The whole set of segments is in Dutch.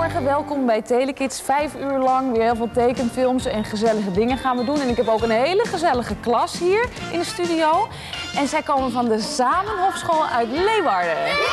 Goedemorgen, welkom bij Telekids. 5 uur lang weer heel veel tekenfilms en gezellige dingen gaan we doen. En ik heb ook een hele gezellige klas hier in de studio. En zij komen van de Zamenhofschool uit Leeuwarden.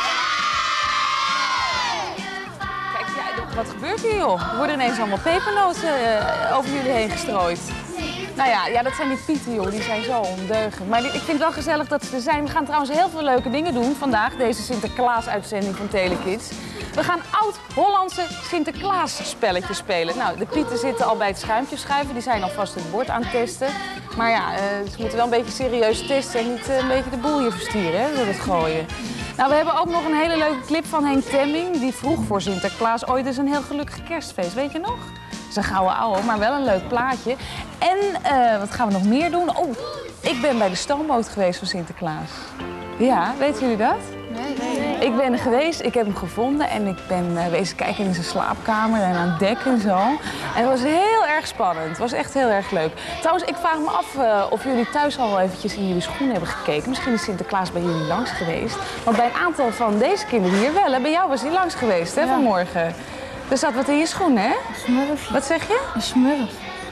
Kijk, ja, wat gebeurt hier joh? Er worden ineens allemaal pepernoten over jullie heen gestrooid. Nou ja, dat zijn die Pieten joh, die zijn zo ondeugend. Maar ik vind het wel gezellig dat ze er zijn. We gaan trouwens heel veel leuke dingen doen vandaag, deze Sinterklaas-uitzending van Telekids. We gaan oud-Hollandse Sinterklaas-spelletjes spelen. Nou, de Pieten zitten al bij het schuimpje schuiven. Die zijn alvast het bord aan het testen. Maar ja, ze moeten wel een beetje serieus testen en niet een beetje de boel hier verstieren, hè, door het gooien. Nou, we hebben ook nog een hele leuke clip van Henk Temming. Die vroeg voor Sinterklaas ooit eens een heel gelukkig kerstfeest. Weet je nog? Dat is een gouden ouwe, maar wel een leuk plaatje. En wat gaan we nog meer doen? Oh, ik ben bij de stoomboot geweest van Sinterklaas. Ja, weten jullie dat? Nee. Ik ben er geweest, ik heb hem gevonden en ik ben wezen kijken in zijn slaapkamer en aan het dek en zo. En het was heel erg spannend, het was echt heel erg leuk. Trouwens, ik vraag me af of jullie thuis al wel eventjes in jullie schoenen hebben gekeken. Misschien is Sinterklaas bij jullie langs geweest. Want bij een aantal van deze kinderen hier wel, hè? Bij jou was hij langs geweest, hè, vanmorgen. Er zat wat in je schoenen, hè? Een smurf. Wat zeg je? Een smurf.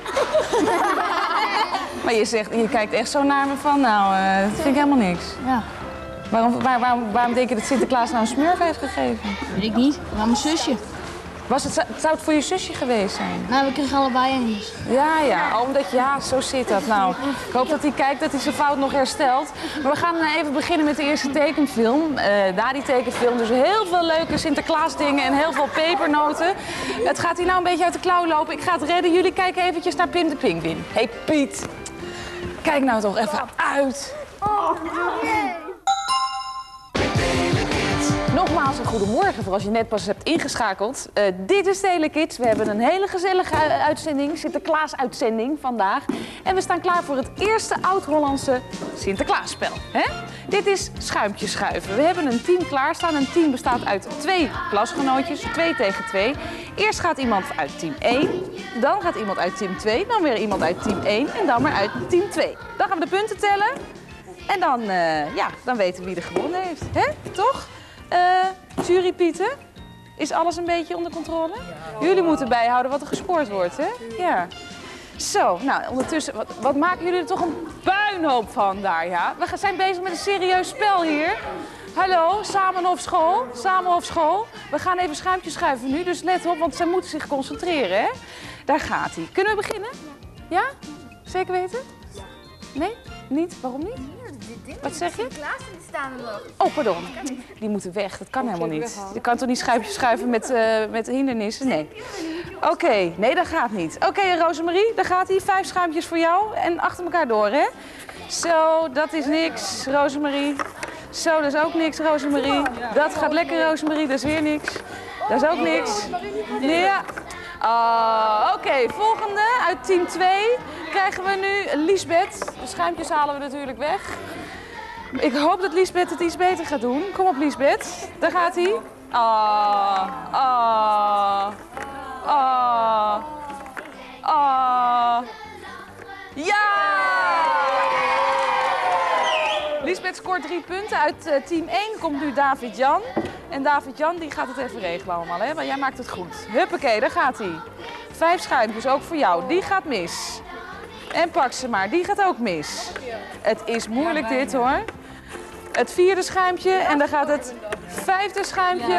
Maar je kijkt echt zo naar me van, nou, dat vind ik helemaal niks. Ja. Waarom denk je dat Sinterklaas nou een smurf heeft gegeven? Weet ik niet. Maar mijn zusje. Zou het voor je zusje geweest zijn? Nou, we kregen allebei een. Ja, omdat zo zit dat. Nou, ik hoop dat hij kijkt dat hij zijn fout nog herstelt. Maar we gaan even beginnen met de eerste tekenfilm. Na die tekenfilm dus heel veel leuke Sinterklaas dingen en heel veel pepernoten. Het gaat hier nou een beetje uit de klauw lopen. Ik ga het redden. Jullie kijken eventjes naar Pim de Pinguïn. Hey Piet, kijk nou toch even uit. Nogmaals een goedemorgen voor als je net pas hebt ingeschakeld. Dit is Telekids. We hebben een hele gezellige uitzending, Sinterklaas-uitzending vandaag. En we staan klaar voor het eerste oud-Hollandse Sinterklaasspel. Dit is schuimpjes schuiven. We hebben een team klaarstaan. Een team bestaat uit 2 klasgenootjes, 2 tegen 2. Eerst gaat iemand uit team 1, dan gaat iemand uit team 2, dan weer iemand uit team 1 en dan weer uit team 2. Dan gaan we de punten tellen en dan weten we wie er gewonnen heeft. Hè? Toch? Jury Pieten, is alles een beetje onder controle? Ja. Jullie moeten bijhouden wat er gescoord wordt, hè? Ja. Zo, nou ondertussen, wat maken jullie er toch een puinhoop van daar, ja? We zijn bezig met een serieus spel hier. Hallo, Zamenhofschool. We gaan even schuimpjes schuiven nu, dus let op, want zij moeten zich concentreren, hè? Daar gaat hij. Kunnen we beginnen? Ja? Zeker weten? Nee? Niet? Waarom niet? Wat zeg je? Sinterklaas staan er nog. Oh, pardon. Die moeten weg. Dat kan helemaal niet. Je kan toch niet schuifjes schuiven met hindernissen? Nee. Oké, nee, dat gaat niet. Oké, Rosemarie, daar gaat hij. 5 schuimpjes voor jou en achter elkaar door, hè? Zo, dat is niks, Rosemarie. Zo, dat is ook niks, Rosemarie. Dat gaat lekker, Rosemarie. Dat is weer niks. Dat is ook niks. Ja. Oké, volgende uit team 2 krijgen we nu Liesbeth. De schuimpjes halen we natuurlijk weg. Ik hoop dat Liesbeth het iets beter gaat doen. Kom op, Liesbeth. Daar gaat hij. Ja! Liesbeth scoort 3 punten. Uit team 1 komt nu David-Jan. En David-Jan die gaat het even regelen allemaal, hè? Want jij maakt het goed. Huppakee, daar gaat hij. 5 schuimpjes, ook voor jou. Die gaat mis. En pak ze maar, die gaat ook mis. Het is moeilijk dit, hoor. Het 4e schuimpje en dan gaat het 5e schuimpje.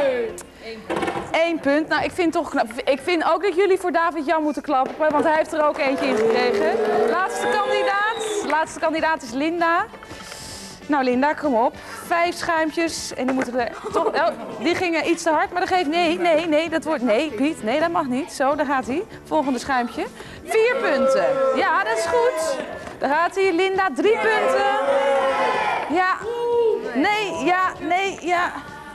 1 punt. Nou, ik vind toch knap. Ik vind ook dat jullie voor David-Jan moeten klappen, want hij heeft er ook eentje in gekregen. Laatste kandidaat is Linda. Nou Linda, kom op. 5 schuimpjes en die moeten er toch... Oh, die gingen iets te hard, maar dat geeft... Nee, dat wordt... Nee, Piet, nee, dat mag niet. Zo, daar gaat hij. Volgende schuimpje. 4 punten. Ja, dat is goed. Daar gaat hij. Linda, 3 punten. Ja. Nee, ja.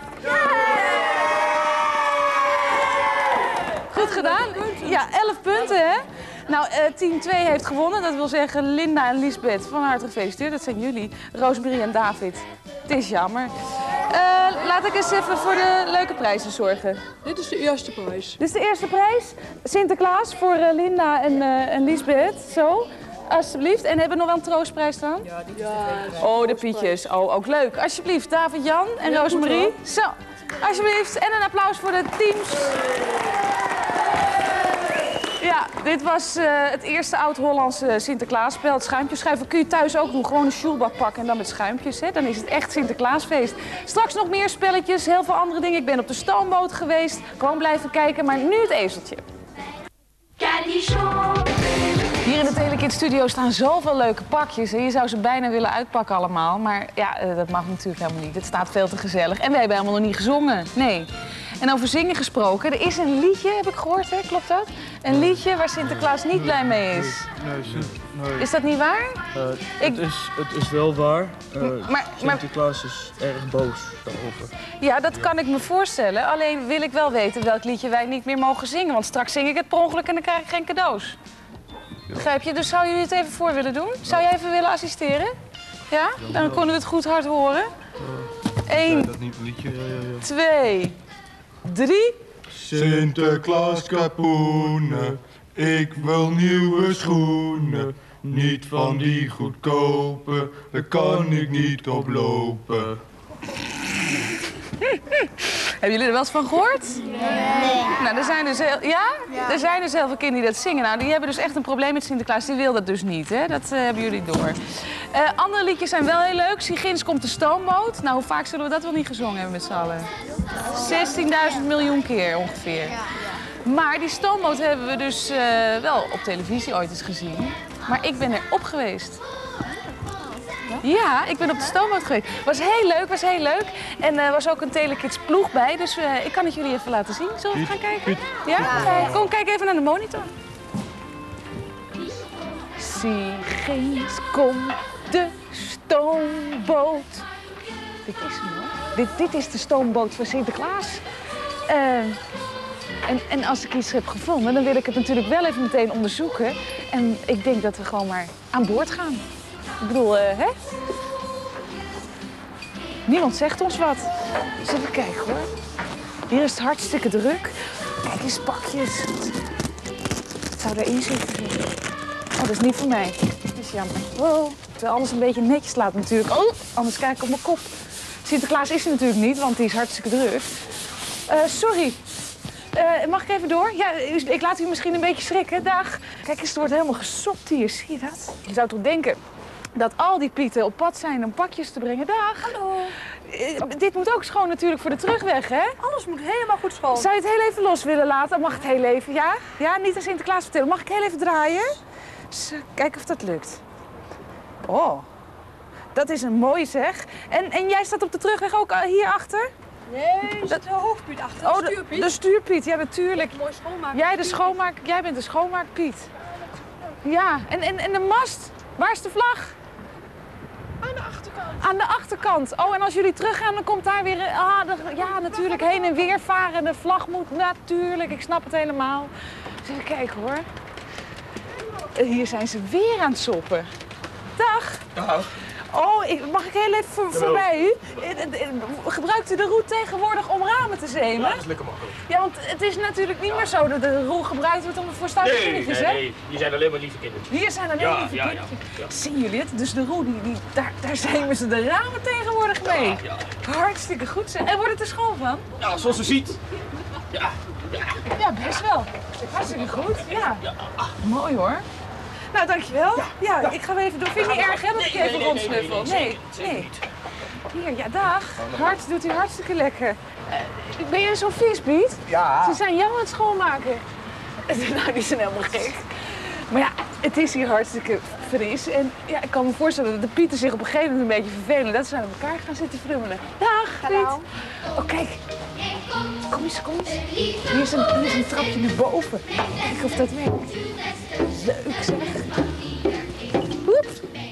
Goed gedaan. Ja, 11 punten, hè? Nou, team 2 heeft gewonnen. Dat wil zeggen Linda en Liesbeth. Van harte gefeliciteerd. Dat zijn jullie. Rosemarie en David. Het is jammer. Laat ik eens even voor de leuke prijzen zorgen. Dit is de eerste prijs. Dit is de eerste prijs. Sinterklaas voor Linda en Liesbeth. Zo. Alsjeblieft. En hebben we nog wel een troostprijs dan? Ja, die is Oh, de Pietjes. Oh, ook leuk. Alsjeblieft, David-Jan en Rosemarie. Zo. Alsjeblieft. En een applaus voor de teams. Ja, dit was het eerste oud-Hollandse Sinterklaasspel. Het schuimpjes schuiven kun je thuis ook doen. Gewoon een sjoelbak pakken en dan met schuimpjes. Hè. Dan is het echt Sinterklaasfeest. Straks nog meer spelletjes, heel veel andere dingen. Ik ben op de stoomboot geweest. Gewoon blijven kijken, maar nu het ezeltje. Hier in de Telekids Studio staan zoveel leuke pakjes. En je zou ze bijna willen uitpakken allemaal. Maar ja, dat mag natuurlijk helemaal niet. Het staat veel te gezellig. En we hebben helemaal nog niet gezongen. Nee. En over zingen gesproken, er is een liedje, heb ik gehoord, hè? Klopt dat? Een liedje waar Sinterklaas niet blij mee is. Nee. Is dat niet waar? Het is wel waar. Sinterklaas is erg boos daarover. Ja, dat kan ik me voorstellen. Alleen wil ik wel weten welk liedje wij niet meer mogen zingen. Want straks zing ik het per ongeluk en dan krijg ik geen cadeaus. Begrijp je? Dus zou jullie het even voor willen doen? Zou jij even willen assisteren? Ja? Dan konden we het goed hard horen. 1, dat niet een liedje? Ja. 2, 3. Sinterklaas kapoenen, ik wil nieuwe schoenen. Niet van die goedkope, daar kan ik niet op lopen. Hebben jullie er wel eens van gehoord? Nee. Nou, er zijn dus Er zijn dus heel veel kinderen die dat zingen. Nou, die hebben dus echt een probleem met Sinterklaas. Die wil dat dus niet, hè? Dat hebben jullie door. Andere liedjes zijn wel heel leuk. Sigins komt de stoomboot. Nou, hoe vaak zullen we dat wel niet gezongen hebben met z'n allen? 16.000 miljoen keer ongeveer. Maar die stoomboot hebben we dus wel op televisie ooit eens gezien. Maar ik ben er op geweest. Ja, ik ben op de stoomboot geweest. Was heel leuk. En er was ook een Telekids ploeg bij, dus ik kan het jullie even laten zien. Zullen we gaan kijken? Ja? Kom, kijk even naar de monitor. Sigins komt de stoomboot. Dit is hem hoor. Dit is de stoomboot van Sinterklaas. En als ik iets heb gevonden, dan wil ik het natuurlijk wel even meteen onderzoeken. En ik denk dat we gewoon maar aan boord gaan. Ik bedoel, hè? Niemand zegt ons wat. Dus even kijken hoor. Hier is het hartstikke druk. Kijk eens, pakjes. Wat zou erin zitten? Oh, dat is niet voor mij. Dat is jammer. Oh, terwijl alles een beetje netjes laat natuurlijk. Oh, anders kijk ik op mijn kop. Sinterklaas is er natuurlijk niet, want die is hartstikke druk. Sorry. Mag ik even door? Ja, ik laat u misschien een beetje schrikken. Dag. Kijk eens, het wordt helemaal gesopt hier. Zie je dat? Je zou toch denken dat al die pieten op pad zijn om pakjes te brengen. Dag. Hallo. Dit moet ook schoon natuurlijk voor de terugweg, hè? Alles moet helemaal goed schoon. Zou je het heel even los willen laten? Mag het heel even, ja? Ja, niet aan Sinterklaas vertellen. Mag ik heel even draaien? Dus, kijken of dat lukt. Oh, dat is een mooi zeg. En jij staat op de terugweg ook hierachter? Nee, er zit de hoofdpiet achter. De stuurpiet. De stuurpiet, ja natuurlijk. Mooi schoonmaken. Jij bent de schoonmaakpiet. Ja, en de mast? Waar is de vlag? Aan de achterkant. Aan de achterkant. Oh, en als jullie teruggaan, dan komt daar weer... ja, natuurlijk, heen en weer varen. De vlag moet natuurlijk, ik snap het helemaal. Dus even kijken hoor. Hier zijn ze weer aan het soppen. Dag. Dag. Oh, mag ik heel even voorbij u? Gebruikt u de roe tegenwoordig om ramen te zeemen? Ja, dat is lekker makkelijk. Ja, want het is natuurlijk niet meer zo dat de roe gebruikt wordt voor stoute kindertjes, hè? Nee, hier zijn alleen maar lieve kindertjes. Hier zijn alleen lieve kindertjes. Ja. Zien jullie het? Dus de roe, daar zemen ze de ramen tegenwoordig mee. Ja. Hartstikke goed, zeg. En wordt het er schoon van? Ja, zoals u ziet. Ja. Ja, best wel. Hartstikke goed, ja. Mooi hoor. Nou, dankjewel. Ja, ik ga weer even door. Vind je niet erg, hè, dat ik even rondsnuffel? Nee. Hier, ja, dag. Doet u hartstikke lekker. Ben jij zo'n vis, Piet? Ja. Ze zijn jou aan het schoonmaken. Nou, die zijn helemaal gek. Maar ja, het is hier hartstikke fris. En ja, ik kan me voorstellen dat de Pieten zich op een gegeven moment een beetje vervelen. Dat ze aan elkaar gaan zitten frummelen. Dag, Piet. Hallo. Oh, kijk. Kom eens. Hier is een trapje naar boven. Kijk of dat werkt. Leuk zeg. Oep.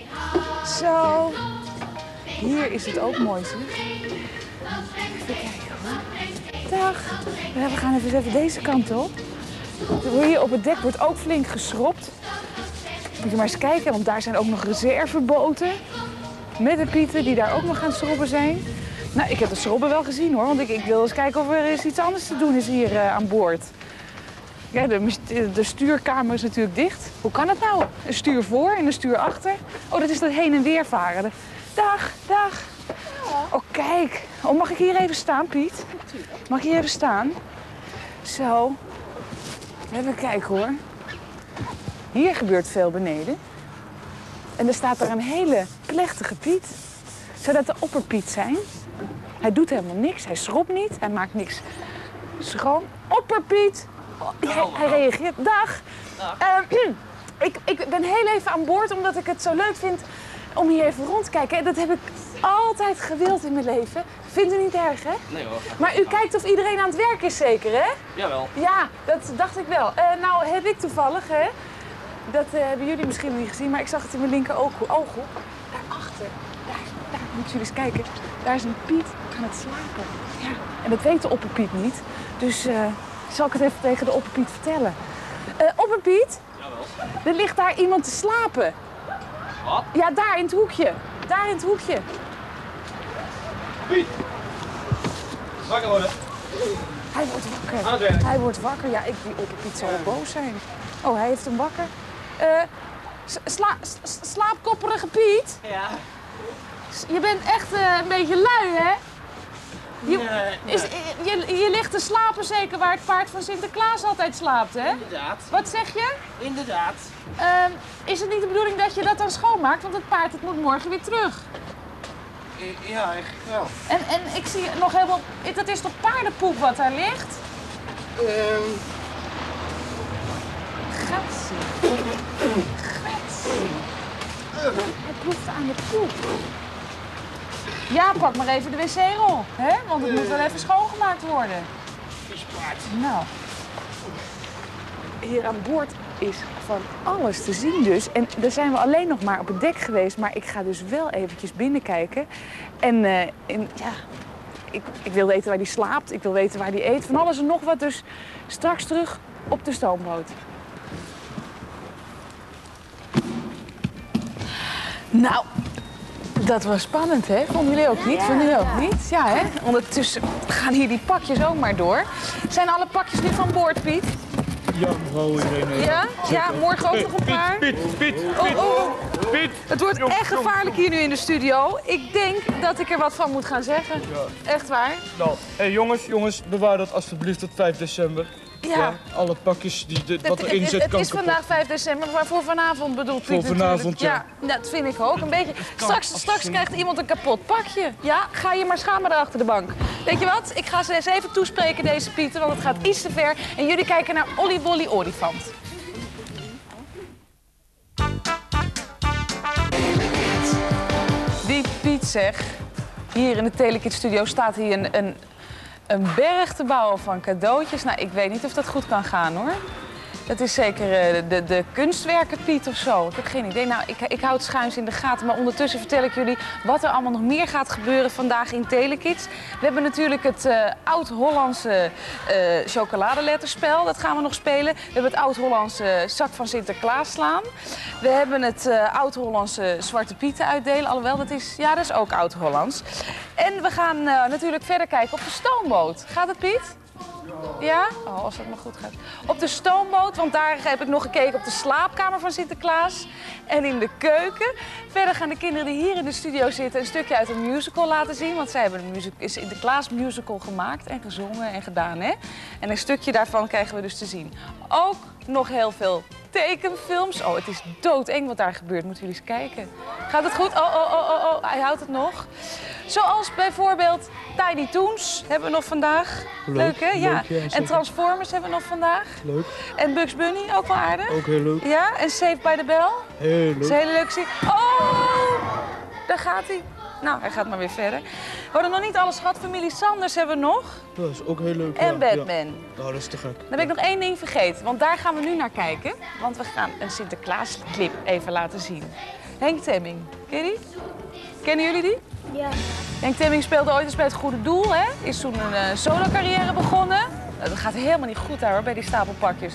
Zo. Hier is het ook mooi zeg. Even kijken hoor. Dag. We gaan even deze kant op. Hier op het dek wordt ook flink geschropt. Moet je maar eens kijken, want daar zijn ook nog reserveboten. Met de pieten die daar ook nog aan het schrobben zijn. Nou, ik heb de schrobben wel gezien hoor, want ik wil eens kijken of er eens iets anders te doen is hier aan boord. Ja, de stuurkamer is natuurlijk dicht. Hoe kan het nou? Een stuur voor en een stuur achter. Oh, dat is dat heen en weer varen. Dag. Oh, kijk. Oh, mag ik hier even staan, Piet? Mag ik hier even staan? Zo. Even kijken, hoor. Hier gebeurt veel beneden. En er staat daar een hele plechtige Piet. Zou dat de opperpiet zijn? Hij doet helemaal niks. Hij schrobt niet. Hij maakt niks schoon. Opperpiet! Hij reageert. Dag. Ik ben heel even aan boord omdat ik het zo leuk vind om hier even rond te kijken. Dat heb ik altijd gewild in mijn leven. Vindt u niet erg, hè? Nee hoor. Maar u kijkt of iedereen aan het werk is zeker, hè? Jawel. Ja, dat dacht ik wel. Nou heb ik toevallig, hè? Dat hebben jullie misschien nog niet gezien, maar ik zag het in mijn linker ooghoek. Daarachter, daar moeten jullie eens kijken. Daar is een Piet aan het slapen. Ja, en dat weet de opperpiet niet. Dus zal ik het even tegen de opperpiet vertellen. Opperpiet? Jawel. Er ligt daar iemand te slapen. Wat? Ja, daar in het hoekje. Daar in het hoekje. Piet! Wakker worden. Hij wordt wakker. Aan het werk. Hij wordt wakker. Ja, die opperpiet zal wel boos zijn. Oh, hij heeft hem wakker. Slaapkopperige Piet? Ja. Je bent echt een beetje lui, hè? Je ligt te slapen zeker waar het paard van Sinterklaas altijd slaapt, hè? Inderdaad. Wat zeg je? Inderdaad. Is het niet de bedoeling dat je dat dan schoonmaakt? Want het paard het moet morgen weer terug. Ja, eigenlijk wel. En ik zie nog heel veel... Dat is toch paardenpoep wat daar ligt? Gatsie. Hij proeft aan de poep. Ja, pak maar even de wc-rol, hè? Want het moet wel even schoongemaakt worden. Vies paard. Nou, hier aan boord is van alles te zien dus. En daar zijn we alleen nog maar op het dek geweest, maar ik ga dus wel eventjes binnenkijken. En ja, ik wil weten waar die slaapt, ik wil weten waar die eet. Van alles en nog wat, dus straks terug op de stoomboot. Nou, dat was spannend, hè? Vonden jullie ook niet? Vonden jullie ook niet? Ja, hè? Ondertussen gaan hier die pakjes ook maar door. Zijn alle pakjes nu van boord, Piet? Ja, mevrouw Irene. Ja? Ja, morgen ook nog een paar? Piet. Piet. Het wordt echt gevaarlijk hier nu in de studio. Ik denk dat ik er wat van moet gaan zeggen. Ja. Echt waar. Nou, hey, jongens, bewaar dat alsjeblieft tot 5 december. Ja. Alle pakjes wat erin zit Het kan is kapot. vandaag 5 december, maar voor vanavond bedoelt Piet Voor vanavond, natuurlijk. Ja, dat vind ik ook. Een beetje. Straks krijgt iemand een kapot pakje. Ja, ga je maar schamen daar achter de bank. Weet je wat? Ik ga ze eens even toespreken, deze Pieter, want het gaat iets te ver. En jullie kijken naar Olly Wolly Olifant. Die Piet zeg, hier in de Telekids studio staat hier een berg te bouwen van cadeautjes. Nou, ik weet niet of dat goed kan gaan, hoor. Dat is zeker de kunstwerken Piet of zo. Ik heb geen idee. Nou, ik hou het schuins in de gaten. Maar ondertussen vertel ik jullie wat er allemaal nog meer gaat gebeuren vandaag in Telekids. We hebben natuurlijk het Oud-Hollandse chocoladeletterspel. Dat gaan we nog spelen. We hebben het Oud-Hollandse zak van Sinterklaas slaan. We hebben het Oud-Hollandse Zwarte Pieten uitdelen. Alhoewel, dat is ook Oud-Hollands. En we gaan natuurlijk verder kijken op de stoomboot. Gaat het, Piet? Ja? Oh, als dat maar goed gaat. Op de stoomboot, want daar heb ik nog gekeken op de slaapkamer van Sinterklaas. En in de keuken. Verder gaan de kinderen die hier in de studio zitten een stukje uit een musical laten zien. Want zij hebben een Sinterklaas musical gemaakt en gezongen en gedaan, hè? En een stukje daarvan krijgen we dus te zien. Ook nog heel veel tekenfilms. Oh, het is doodeng wat daar gebeurt. Moeten jullie eens kijken. Gaat het goed? Oh, hij houdt het nog. Zoals bijvoorbeeld Tiny Toons hebben we nog vandaag. Leuk, hè? Ja. En Transformers hebben we nog vandaag. Leuk. En Bugs Bunny, ook wel aardig. Ook heel leuk. Ja, en Saved by the Bell. Heel Dat is leuk. een hele leuke serie. Oh, daar gaat hij. Nou, hij gaat maar weer verder. We hadden nog niet alles gehad. Familie Sanders hebben we nog. Dat is ook heel leuk. En ja. Batman. Ja. Nou, dat is te gek. Dan ben ik nog één ding vergeten, want daar gaan we nu naar kijken. Want we gaan een Sinterklaas-clip even laten zien. Henk Temming, ken je die? Kennen jullie die? Ja. Henk Temming speelde ooit eens bij Het Goede Doel, hè? Is toen een solo-carrière begonnen. Dat gaat helemaal niet goed daar, hoor, bij die stapelpakjes.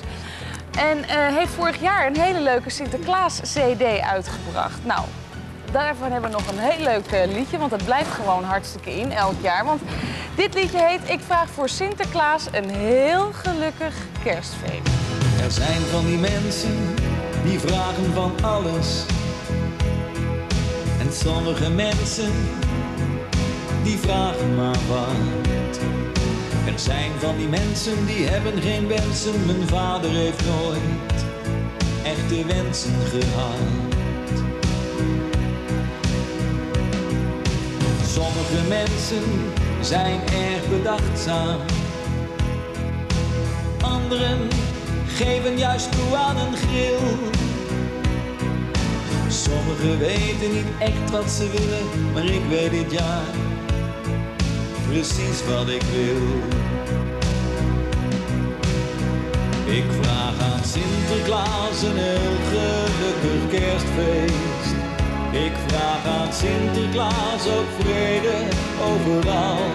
En heeft vorig jaar een hele leuke Sinterklaas-CD uitgebracht. Nou, daarvan hebben we nog een heel leuk liedje, want het blijft gewoon hartstikke in elk jaar. Want dit liedje heet Ik vraag voor Sinterklaas een heel gelukkig kerstfeest. Er zijn van die mensen die vragen van alles. En sommige mensen die vragen maar wat. Er zijn van die mensen die hebben geen wensen. Mijn vader heeft nooit echte wensen gehad. Sommige mensen zijn erg bedachtzaam. Anderen geven juist toe aan een gril. Sommigen weten niet echt wat ze willen, maar ik weet dit jaar precies wat ik wil. Ik vraag aan Sinterklaas een heel gelukkig kerstfeest. Ik vraag aan Sinterklaas ook vrede overal.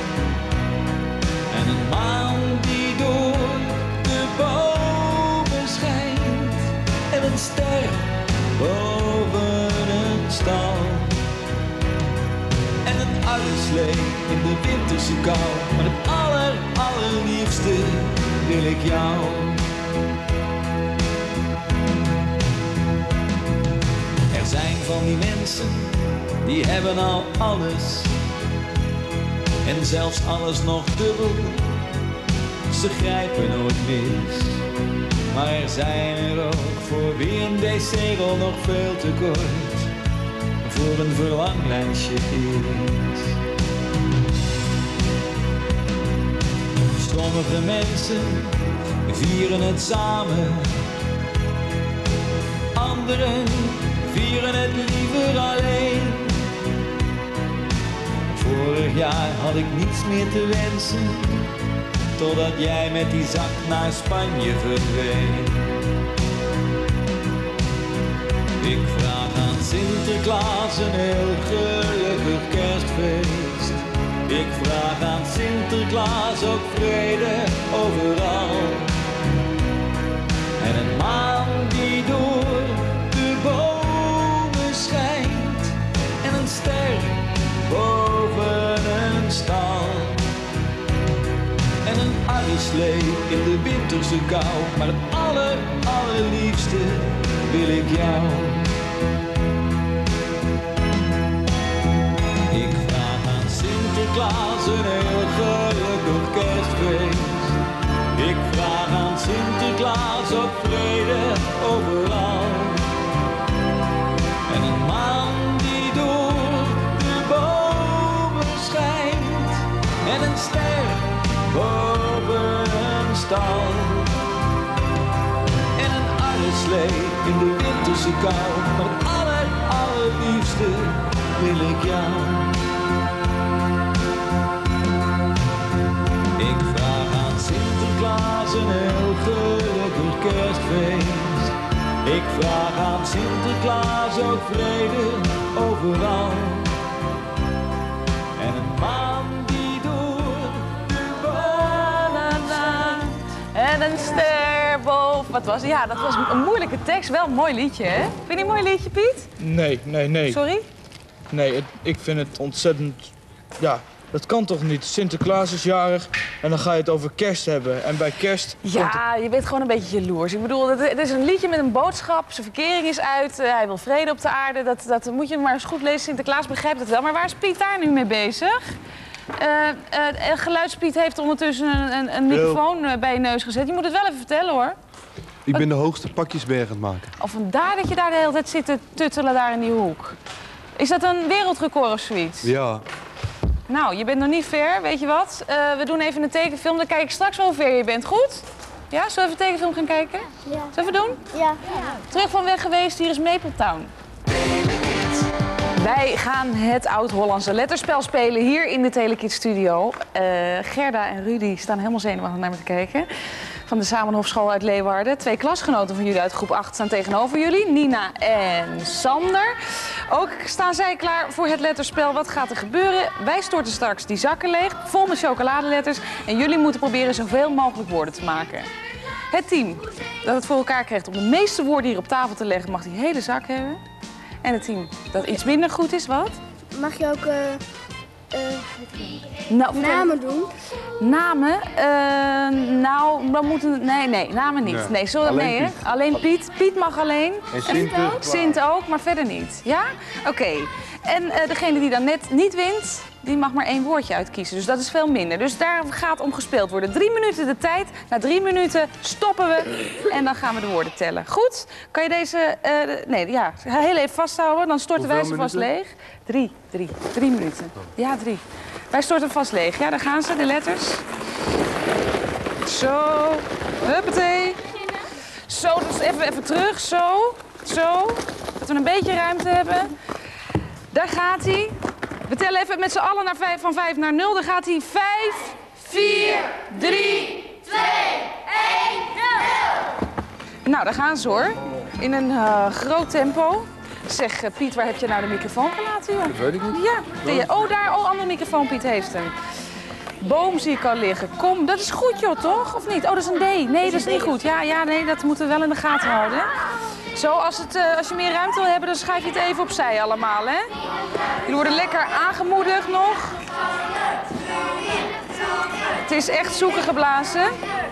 En een maan die door de bomen schijnt. En een ster boven een stal. En een uilslee in de winterse kou. Maar het allerliefste wil ik jou. Er zijn van die mensen, die hebben al alles. En zelfs alles nog dubbel. Ze grijpen nooit mis. Maar er zijn er ook voor wie een wc-rol nog veel te kort voor een verlanglijstje is. Sommige mensen vieren het samen. Anderen vieren het liever alleen. Vorig jaar had ik niets meer te wensen, totdat jij met die zak naar Spanje verdween. Ik vraag aan Sinterklaas een heel gelukkig kerstfeest. Ik vraag aan Sinterklaas ook vrede overal. En een maan die door de bomen schijnt. En een ster boven een stal. En een uilslee in de winterse kou. Maar het allerliefste wil ik jou. Ik vraag aan Sinterklaas een heel gelukkig kerstfeest. Ik vraag aan Sinterklaas ook vrede overal. En een maan die door de bomen schijnt. En een ster boven een stal. En een uilslee in de winterse kou. Maar het allerliefste wil ik jou. Ik vraag aan Sinterklaas een heel gelukkig kerstfeest. Ik vraag aan Sinterklaas ook vrede overal. En een maan die door de bomen schijnt. En een ster boven. Wat was het? Ja, dat was een moeilijke tekst. Wel een mooi liedje, hè? Vind je een mooi liedje, Piet? Nee. Sorry? Nee, ik vind het ontzettend... Ja, dat kan toch niet? Sinterklaas is jarig en dan ga je het over kerst hebben. En bij kerst... Ja, je bent gewoon een beetje jaloers. Ik bedoel, het is een liedje met een boodschap. Zijn verkering is uit. Hij wil vrede op de aarde. Dat moet je maar eens goed lezen. Sinterklaas begrijpt het wel. Maar waar is Piet daar nu mee bezig? Geluidspiet heeft ondertussen een microfoon bij je neus gezet. Je moet het wel even vertellen, hoor. Ik ben de hoogste pakjesberg aan het maken. Of vandaar dat je daar de hele tijd zit te tuttelen daar in die hoek. Is dat een wereldrecord of zoiets? Ja. Nou, je bent nog niet ver, weet je wat? We doen even een tekenfilm, dan kijk ik straks wel hoe ver je bent. Goed? Ja, zullen we even een tekenfilm gaan kijken? Ja. Zullen we doen? Ja. Terug van weg geweest, hier is Maple Town. Wij gaan het Oud-Hollandse letterspel spelen hier in de Telekids studio. Gerda en Rudy staan helemaal zenuwachtig naar me te kijken. Van de Zamenhofschool uit Leeuwarden. 2 klasgenoten van jullie uit groep 8 staan tegenover jullie. Nina en Sander. Ook staan zij klaar voor het letterspel. Wat gaat er gebeuren? Wij storten straks die zakken leeg, vol met chocoladeletters. En jullie moeten proberen zoveel mogelijk woorden te maken. Het team dat het voor elkaar krijgt om de meeste woorden hier op tafel te leggen, mag die hele zak hebben. En het team dat iets minder goed is, wat? Mag je ook Nou, namen doen? Namen? Nou, dan moeten... Nee, namen niet. Nee, zullen we... Alleen Nee, hè? Alleen Piet. Piet mag alleen. En Sint ook? Sint ook, maar verder niet. Ja? Oké. En degene die dan net niet wint, die mag maar 1 woordje uitkiezen. Dus dat is veel minder. Dus daar gaat om gespeeld worden. 3 minuten de tijd. Na 3 minuten stoppen we en dan gaan we de woorden tellen. Goed? Kan je deze... heel even vasthouden. Dan storten wij ze vast leeg. 3 minuten. Ja, 3. Wij storten vast leeg. Ja, daar gaan ze, de letters. Zo. Huppatee. Zo, dus even terug. Zo. Dat we een beetje ruimte hebben. Daar gaat hij. We tellen even met z'n allen van 5 naar 0. Dan gaat hij 5, 4, 3, 2, 1, 0. Nou, daar gaan ze hoor. In een groot tempo. Zeg, Piet, waar heb je nou de microfoon gelaten, joh? Dat weet ik niet. Ja, andere microfoon, Piet heeft hem. Boom zie ik al liggen. Kom, dat is goed, joh, toch? Of niet? Oh, dat is een D. Nee, dat is niet goed. Ja, nee, dat moeten we wel in de gaten houden. Zo, als je meer ruimte wil hebben, dan schuif je het even opzij allemaal, hè? Jullie worden lekker aangemoedigd nog. Het is echt zoeken geblazen.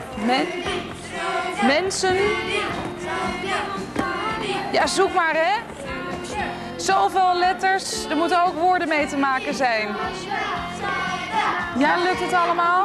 Mensen. Ja, zoek maar, hè? Zoveel letters. Er moeten ook woorden mee te maken zijn. Ja, lukt het allemaal?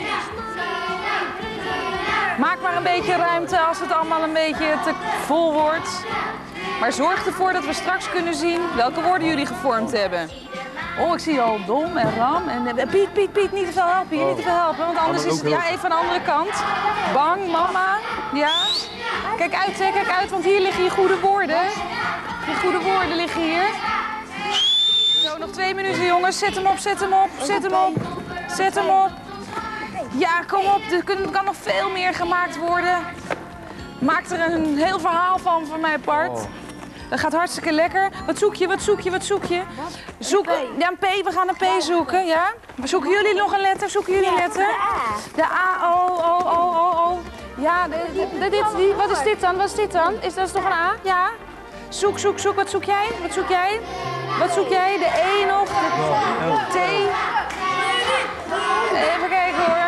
Maak maar een beetje ruimte als het allemaal een beetje te vol wordt. Maar zorg ervoor dat we straks kunnen zien welke woorden jullie gevormd hebben. Oh, ik zie al dom en ram en... Piet, niet te veel helpen hier, niet te veel helpen. Want anders is het... Ja, even aan de andere kant. Bang, mama. Ja. Kijk uit, hè, kijk uit, want hier liggen je goede woorden. Je goede woorden liggen hier. Zo, nog 2 minuten, jongens. Zet hem op. Ja, kom op. Er kan nog veel meer gemaakt worden. Maak er een heel verhaal van mijn part. Dat gaat hartstikke lekker. Wat zoek je? Ja, een P. We gaan een P zoeken, ja? Zoeken jullie nog een letter? De A. O. Ja, wat is dit dan? Is dat toch een A? Ja. Zoek. Wat zoek jij? De E nog. De T. Even kijken hoor.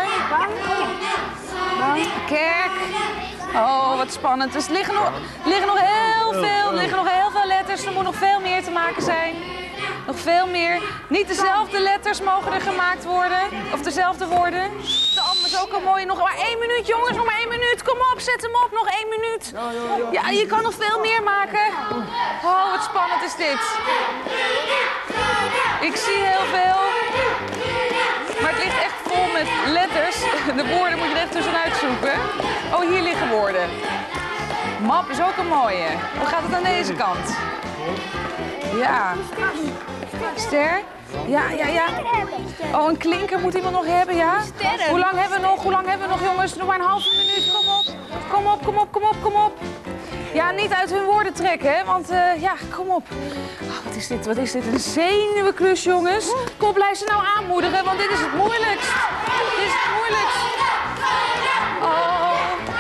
Kerk. Oh, wat spannend. Dus er liggen nog heel veel letters. Er moet nog veel meer te maken zijn. Nog veel meer. Niet dezelfde letters mogen er gemaakt worden. Of dezelfde woorden. De andere is ook al mooi. Nog maar 1 minuut, jongens. Nog maar 1 minuut. Kom op, zet hem op. Nog 1 minuut. Ja, je kan nog veel meer maken. Oh, wat spannend is dit. Ik zie heel veel. Maar het ligt echt vol met letters. De woorden moet je er echt tussenuit zoeken. Oh, hier liggen woorden. Map is ook een mooie. Hoe gaat het aan deze kant? Ja. Ster? Ja. Oh, een klinker moet iemand nog hebben, ja? Hoe lang hebben we nog, jongens? Nog maar een halve minuut. Kom op. Ja, niet uit hun woorden trekken, hè? Want kom op. Oh, wat is dit? Een zenuwenklus, jongens. Kom op, blijf ze nou aanmoedigen, want dit is het moeilijkst. Oh.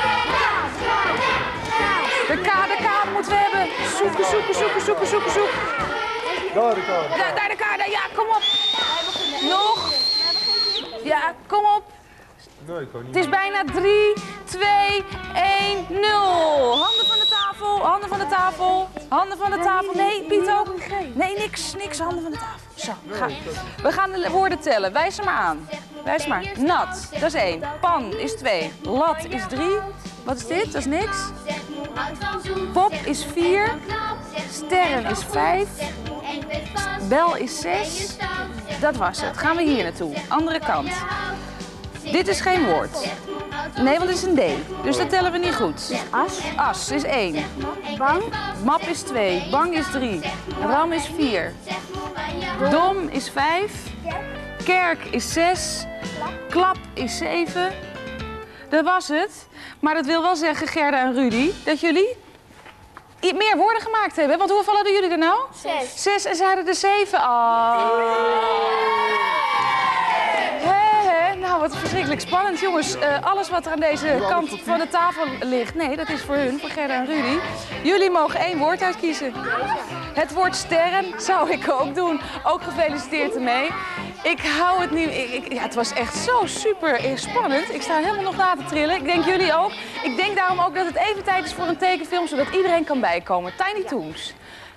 De K moeten we hebben. Zoeken. Daar de K. Ja, kom op. Nog. Ja, kom op. Het is bijna 3, 2, 1, 0. Handen van de tafel. Nee, Piet ook. Nee, niks. Handen van de tafel. Zo, we gaan de woorden tellen. Wijs ze maar aan. Nat, dat is 1. Pan is 2. Lat is 3. Wat is dit? Dat is niks. Pop is 4. Sterren is 5. Bel is 6. Dat was het. Gaan we hier naartoe. Andere kant. Dit is geen woord. Nee, want het is een D. Dus dat tellen we niet goed. As is 1. Map is 2. Bang is 3. Ram is 4. Dom is 5. Kerk is 6. Klap is 7. Dat was het. Maar dat wil wel zeggen, Gerda en Rudy, dat jullie meer woorden gemaakt hebben. Want hoeveel hadden jullie er nou? 6 en zij hadden er 7. Oh. Nou, wat verschrikkelijk spannend. Jongens, alles wat er aan deze kant van de tafel ligt... Nee, dat is voor hun, voor Gerda en Rudy. Jullie mogen 1 woord uitkiezen. Het woord sterren zou ik ook doen. Ook gefeliciteerd ermee. Ik hou het niet... Ja, het was echt zo super spannend. Ik sta helemaal nog na te trillen. Ik denk jullie ook. Ik denk daarom ook dat het even tijd is voor een tekenfilm... zodat iedereen kan bijkomen. Tiny Toons.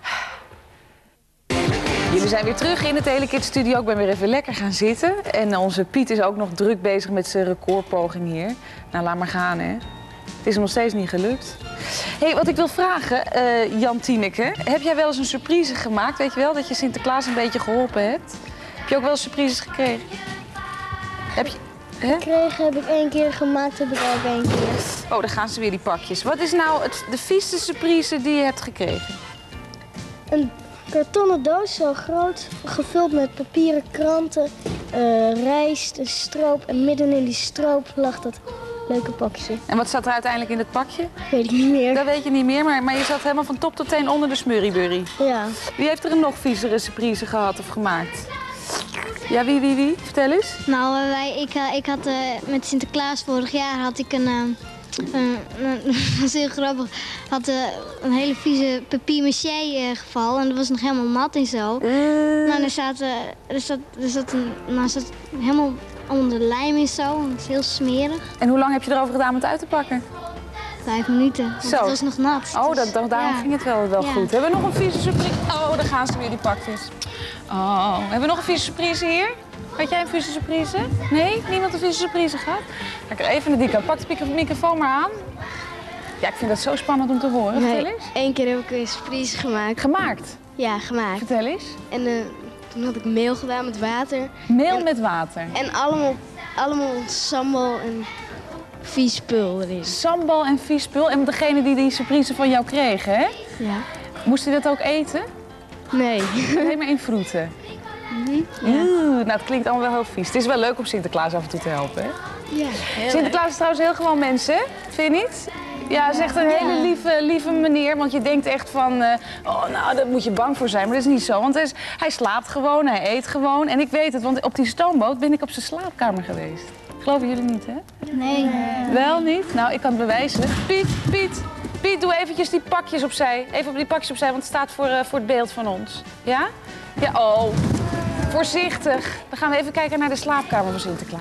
Jullie zijn weer terug in de Telekids studio. Ik ben weer even lekker gaan zitten. En onze Piet is ook nog druk bezig met zijn recordpoging hier. Nou, laat maar gaan, hè. Het is hem nog steeds niet gelukt. Hé, wat ik wil vragen, Jan Tineke. Heb jij wel eens een surprise gemaakt? Weet je wel, dat je Sinterklaas een beetje geholpen hebt? Heb je ook wel eens surprises gekregen? Heb je... Gekregen heb ik 1 keer, gemaakt heb ik ook 1 keer. Oh, daar gaan ze weer, die pakjes. Wat is nou de vieste surprise die je hebt gekregen? Een kartonnen doos, zo groot, gevuld met papieren kranten, rijst, een stroop. En midden in die stroop lag dat leuke pakje. En wat zat er uiteindelijk in het pakje? Weet ik niet meer. Dat weet je niet meer, maar je zat helemaal van top tot teen onder de smurrieburrie. Ja. Wie heeft er een nog viezere surprise gehad of gemaakt? Ja, wie? Vertel eens. Nou, ik had met Sinterklaas vorig jaar had ik dat was heel grappig. Had een hele vieze papier-maché geval en dat was nog helemaal nat en zo. Nou, er zat helemaal onder de lijm en zo. Dat is heel smerig. En hoe lang heb je erover gedaan om het uit te pakken? 5 minuten. Want Zo. het was nog nat. Oh, Dus, daarom ging het wel Ja. goed. Hebben we nog een vieze surprise? Oh, daar gaan ze weer, die pakjes. Oh, hebben we nog een vieze surprise hier? Had jij een vieze surprise? Nee? Niemand een vieze surprise gehad? Ga ik er even naar die kant. Pak de microfoon maar aan. Ja, ik vind dat zo spannend om te horen. Vertel eens. 1 keer heb ik een surprise gemaakt. Gemaakt? Ja, gemaakt. Vertel eens. En toen had ik meel gedaan met water. Meel met water. En allemaal sambal en vies spul erin. Sambal en vies spul. En degene die surprise van jou kreeg, hè? Ja. Moest hij dat ook eten? Nee. Alleen maar in vroeten. Nou, het klinkt allemaal wel heel vies. Het is wel leuk om Sinterklaas af en toe te helpen, hè? Ja. Sinterklaas is trouwens heel gewoon mensen, vind je niet? Ja, hij is echt een hele lieve meneer, want je denkt echt van... oh, nou, daar moet je bang voor zijn, maar dat is niet zo. Want hij slaapt gewoon, hij eet gewoon. En ik weet het, want op die stoomboot ben ik op zijn slaapkamer geweest. Geloven jullie niet, hè? Nee. Wel niet? Nou, ik kan het bewijzen. Piet, doe eventjes die pakjes opzij. Even op die pakjes opzij, want het staat voor het beeld van ons. Ja? Ja, oh. Voorzichtig. Dan gaan we even kijken naar de slaapkamer van Sinterklaas.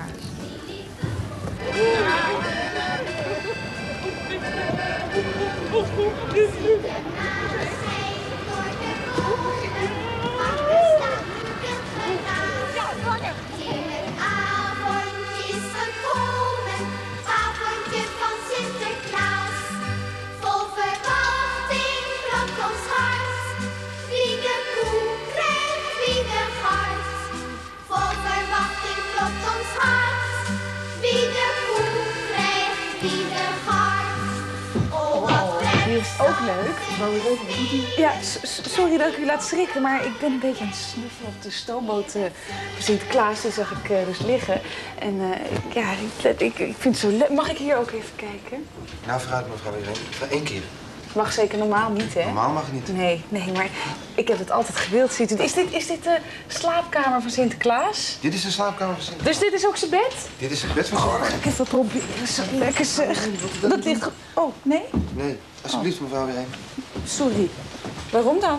Ook leuk. Ja, sorry dat ik u laat schrikken, maar ik ben een beetje aan het snuffelen op de stoomboot van Sinterklaas. Die zag ik dus liggen. En ja, ik vind het zo leuk. Mag ik hier ook even kijken? Nou, vooruit mevrouw Irene. Voor 1 keer. Mag zeker normaal niet, hè? Normaal mag het niet. Nee, maar ik heb het altijd gewild. Ziet u. Is dit de slaapkamer van Sinterklaas? Dit is de slaapkamer van Sinterklaas. Dus dit is ook zijn bed? Dit is het bed van Sinterklaas. Ga ik even proberen. Zo lekker zeg. Dat ligt... Oh, nee? Nee, alsjeblieft mevrouw Irene. Sorry. Waarom dan?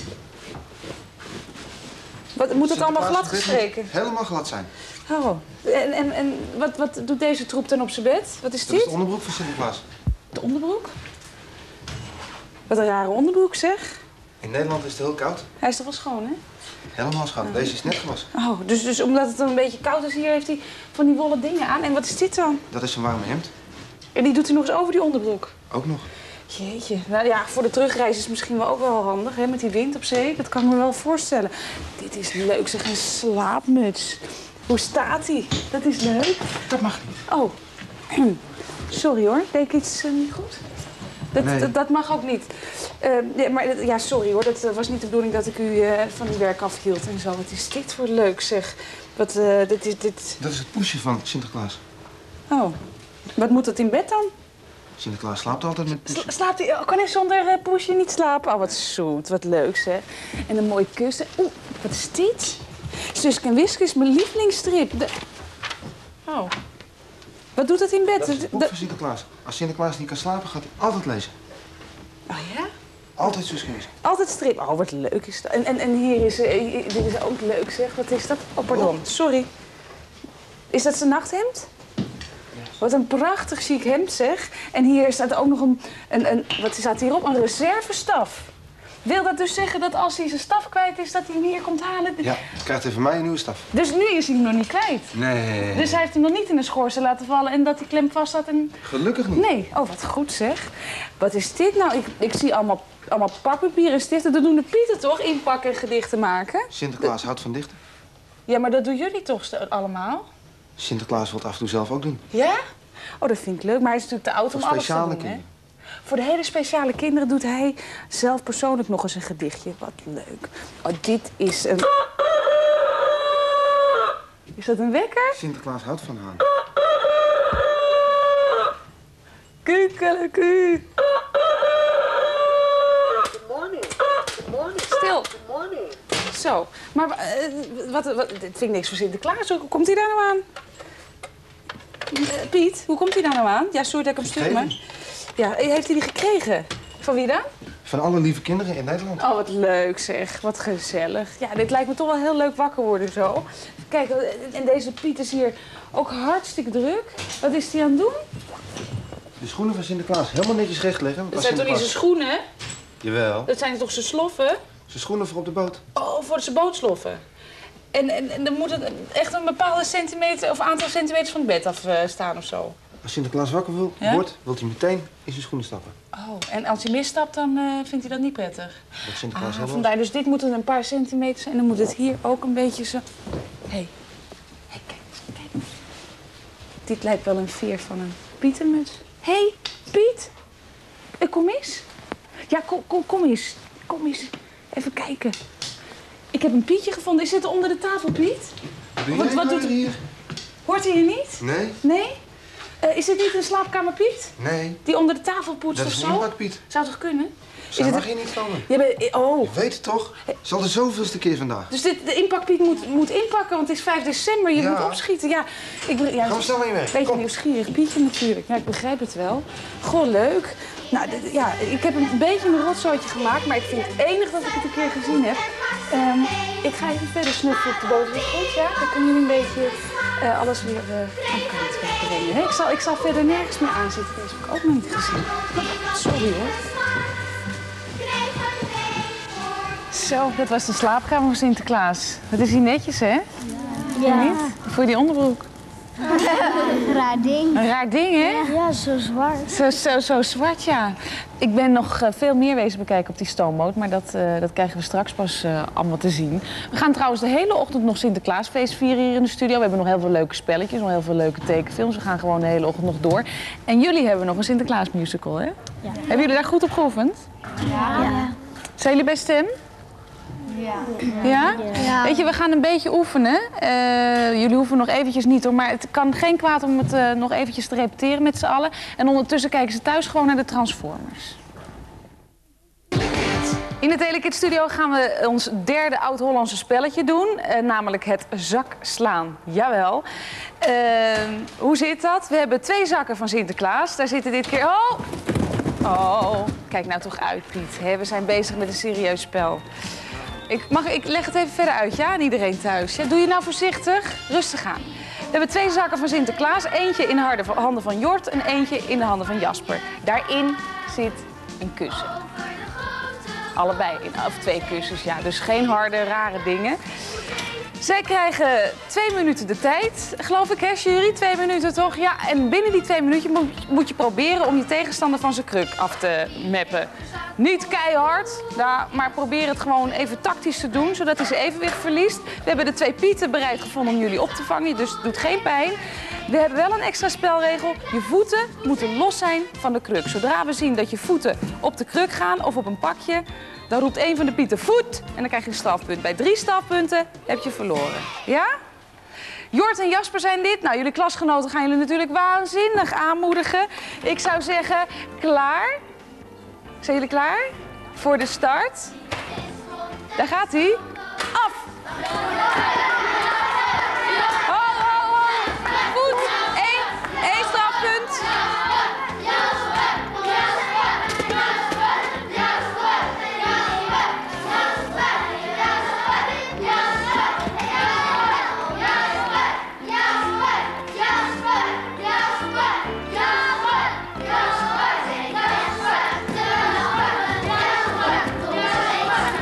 Moet het allemaal glad gestreken? Helemaal glad zijn. Oh. En wat doet deze troep dan op zijn bed? Wat is Dat dit? is de onderbroek van Sinterklaas. De onderbroek? Wat een rare onderbroek, zeg. In Nederland is het heel koud. Hij is toch wel schoon, hè? Helemaal schoon. Deze is net gewassen. Oh, dus omdat het dan een beetje koud is hier, heeft hij van die wollen dingen aan. En wat is dit dan? Dat is een warme hemd. En die doet hij nog eens over die onderbroek? Ook nog. Jeetje. Nou ja, voor de terugreis is het misschien wel ook wel handig, hè? Met die wind op zee. Dat kan ik me wel voorstellen. Dit is leuk, zeg. Een slaapmuts. Hoe staat hij? Dat is leuk. Dat mag niet. Oh. Sorry hoor. Deed ik iets niet goed? Dat mag ook niet. Ja, sorry hoor. Dat was niet de bedoeling dat ik u van uw werk afhield en zo. Wat is dit voor leuk, zeg. Dit... Dat is het poesje van Sinterklaas. Oh. Wat moet dat in bed dan? Sinterklaas slaapt altijd met poesje. Slaapt hij? Oh, kan hij zonder poesje niet slapen? Oh, wat zoet. Wat leuk, zeg. En een mooie kussen. Oeh, wat is dit? Suske en Wiske is mijn lievelingsstrip. Oh. Wat doet dat in bed? Dat is het boek van Sinterklaas. Als Sinterklaas niet kan slapen, gaat hij altijd lezen. Oh ja? Altijd zus lezen. Altijd strip. Oh, wat leuk is dat. En hier is, dit is ook leuk zeg. Wat is dat? Oh, pardon. Sorry. Is dat zijn nachthemd? Wat een prachtig chic hemd zeg. En hier staat ook nog wat staat hierop? Een reservestaf. Wil dat dus zeggen dat als hij zijn staf kwijt is, dat hij hem hier komt halen? Ja, krijgt even mij een nieuwe staf. Dus nu is hij hem nog niet kwijt? Nee. Dus hij heeft hem nog niet in de schoorsteen laten vallen en dat hij klem vast zat en... Gelukkig niet. Nee. Oh, wat goed zeg. Wat is dit nou? Ik zie allemaal pakpapier en stiften. Dat doen de Pieten toch? Inpakken en gedichten maken? Sinterklaas houdt van dichten. Ja, maar dat doen jullie toch allemaal? Sinterklaas wil het af en toe zelf ook doen. Ja? Oh, dat vind ik leuk. Maar hij is natuurlijk te oud om alles te doen, hè? kinderen. Voor de hele speciale kinderen doet hij zelf persoonlijk nog eens een gedichtje. Wat leuk. Oh, dit is een... Is dat een wekker? Sinterklaas houdt van haan. Kukeleku. Good morning. Good morning. Stil. Good morning. Zo. Maar dit vind ik niks voor Sinterklaas. Hoe komt hij daar nou aan? Piet, hoe komt hij daar nou aan? Ja, sorry dat ik hem stuur, maar... Ja, heeft hij die gekregen? Van wie dan? Van alle lieve kinderen in Nederland. Oh, wat leuk zeg. Wat gezellig. Ja, dit lijkt me toch wel heel leuk wakker worden zo. Kijk, en deze Piet is hier ook hartstikke druk. Wat is hij aan het doen? De schoenen van Sinterklaas helemaal netjes recht leggen. Dat zijn toch niet zijn schoenen? Jawel. Dat zijn toch zijn sloffen? Zijn schoenen voor op de boot. Oh, voor zijn bootsloffen. En dan moet het echt een bepaalde centimeter of aantal centimeters van het bed af staan of zo. Als Sinterklaas wakker wordt, wil hij meteen in zijn schoenen stappen. Oh, en als hij misstapt, dan vindt hij dat niet prettig. Dat Sinterklaas heel vandaar. Dus dit moet een paar centimeters en dan moet het hier ook een beetje zo... Hé, kijk. Dit lijkt wel een veer van een pietenmuts. Hé, Piet. Kom eens. Ja, kom eens. Kom eens. Even kijken. Ik heb een Pietje gevonden. Is dit onder de tafel, Piet? Wat doet hij hier? Hoort hij je niet? Nee. Nee? Is dit niet een slaapkamer, Piet? Nee. Die onder de tafel poetst Dat of is zo? een inpakpiet. Zou toch kunnen? Zij mag hier niet komen. Oh. Je weet het toch? Het is al de zoveelste keer vandaag. Dus de inpakpiet moet inpakken, want het is 5 december. Je moet opschieten. Ja, Gaan we snel mee weg. Beetje nieuwsgierig Pietje natuurlijk. Ja, ik begrijp het wel. Goh, leuk. Nou, ik heb een beetje een rotzooitje gemaakt, maar ik vind het enig dat ik het een keer gezien heb. Ik ga even verder snuffelen op de boot. Is dat goed? Ja? Dan kunnen jullie een beetje alles weer aan kant brengen. Hè? Ik zal verder nergens meer aanzitten. Deze heb ik ook nog niet gezien. Sorry hoor. Zo, dat was de slaapkamer van Sinterklaas. Wat is hier netjes, hè? Ja. Voor die onderbroek. Een raar ding. Een raar ding, hè? Ja, zo zwart. Zo zwart, ja. Ik ben nog veel meer wezen bekijken op die stoomboot, maar dat krijgen we straks pas allemaal te zien. We gaan trouwens de hele ochtend nog Sinterklaasfeest vieren hier in de studio. We hebben nog heel veel leuke spelletjes, nog heel veel leuke tekenfilms. We gaan gewoon de hele ochtend nog door. En jullie hebben nog een Sinterklaasmusical, hè? Ja. Hebben jullie daar goed op geoefend? Ja. Zijn jullie bij stem? Ja. Ja? Ja. Weet je, we gaan een beetje oefenen. Jullie hoeven nog eventjes niet hoor, maar het kan geen kwaad om het nog eventjes te repeteren met z'n allen. En ondertussen kijken ze thuis gewoon naar de Transformers. In de Telekids Studio gaan we ons derde Oud-Hollandse spelletje doen, namelijk het zakslaan. Jawel. Hoe zit dat? We hebben 2 zakken van Sinterklaas. Daar zitten dit keer... Oh, kijk nou toch uit, Piet. We zijn bezig met een serieus spel. Ik leg het even verder uit, ja, aan iedereen thuis. Ja, doe je nou voorzichtig, rustig aan. We hebben 2 zakken van Sinterklaas. Eentje in de handen van Jort en eentje in de handen van Jasper. Daarin zit een kussen. Allebei, of 2 kussens, ja. Dus geen harde, rare dingen. Zij krijgen 2 minuten de tijd, geloof ik, hè, jury? 2 minuten toch? Ja, en binnen die 2 minuten moet je proberen om je tegenstander van zijn kruk af te meppen. Niet keihard, maar probeer het gewoon even tactisch te doen, zodat hij zijn evenwicht verliest. We hebben de 2 Pieten bereid gevonden om jullie op te vangen, dus het doet geen pijn. We hebben wel een extra spelregel. Je voeten moeten los zijn van de kruk. Zodra we zien dat je voeten op de kruk gaan of op een pakje, dan roept een van de Pieten voet en dan krijg je een strafpunt. Bij 3 strafpunten heb je verloren. Ja? Jort en Jasper zijn dit. Nou, jullie klasgenoten gaan jullie natuurlijk waanzinnig aanmoedigen. Ik zou zeggen, klaar? Zijn jullie klaar? Voor de start? Daar gaat hij. Af! Ho, ho, ho! Voet!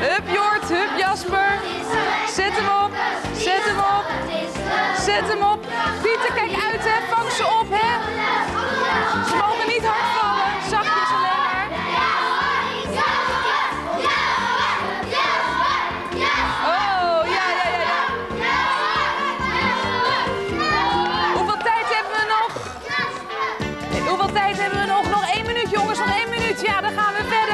Hup Jort, hup Jasper. Zet hem op, zet hem op. Zet hem op. Pieter, kijk uit hè, vang ze op hè. Ze mogen niet hard vallen, zachtjes alleen maar. Oh, ja. Hoeveel tijd hebben we nog? Hoeveel tijd hebben we nog? Nog 1 minuut jongens, nog 1 minuut. Ja, dan gaan we verder.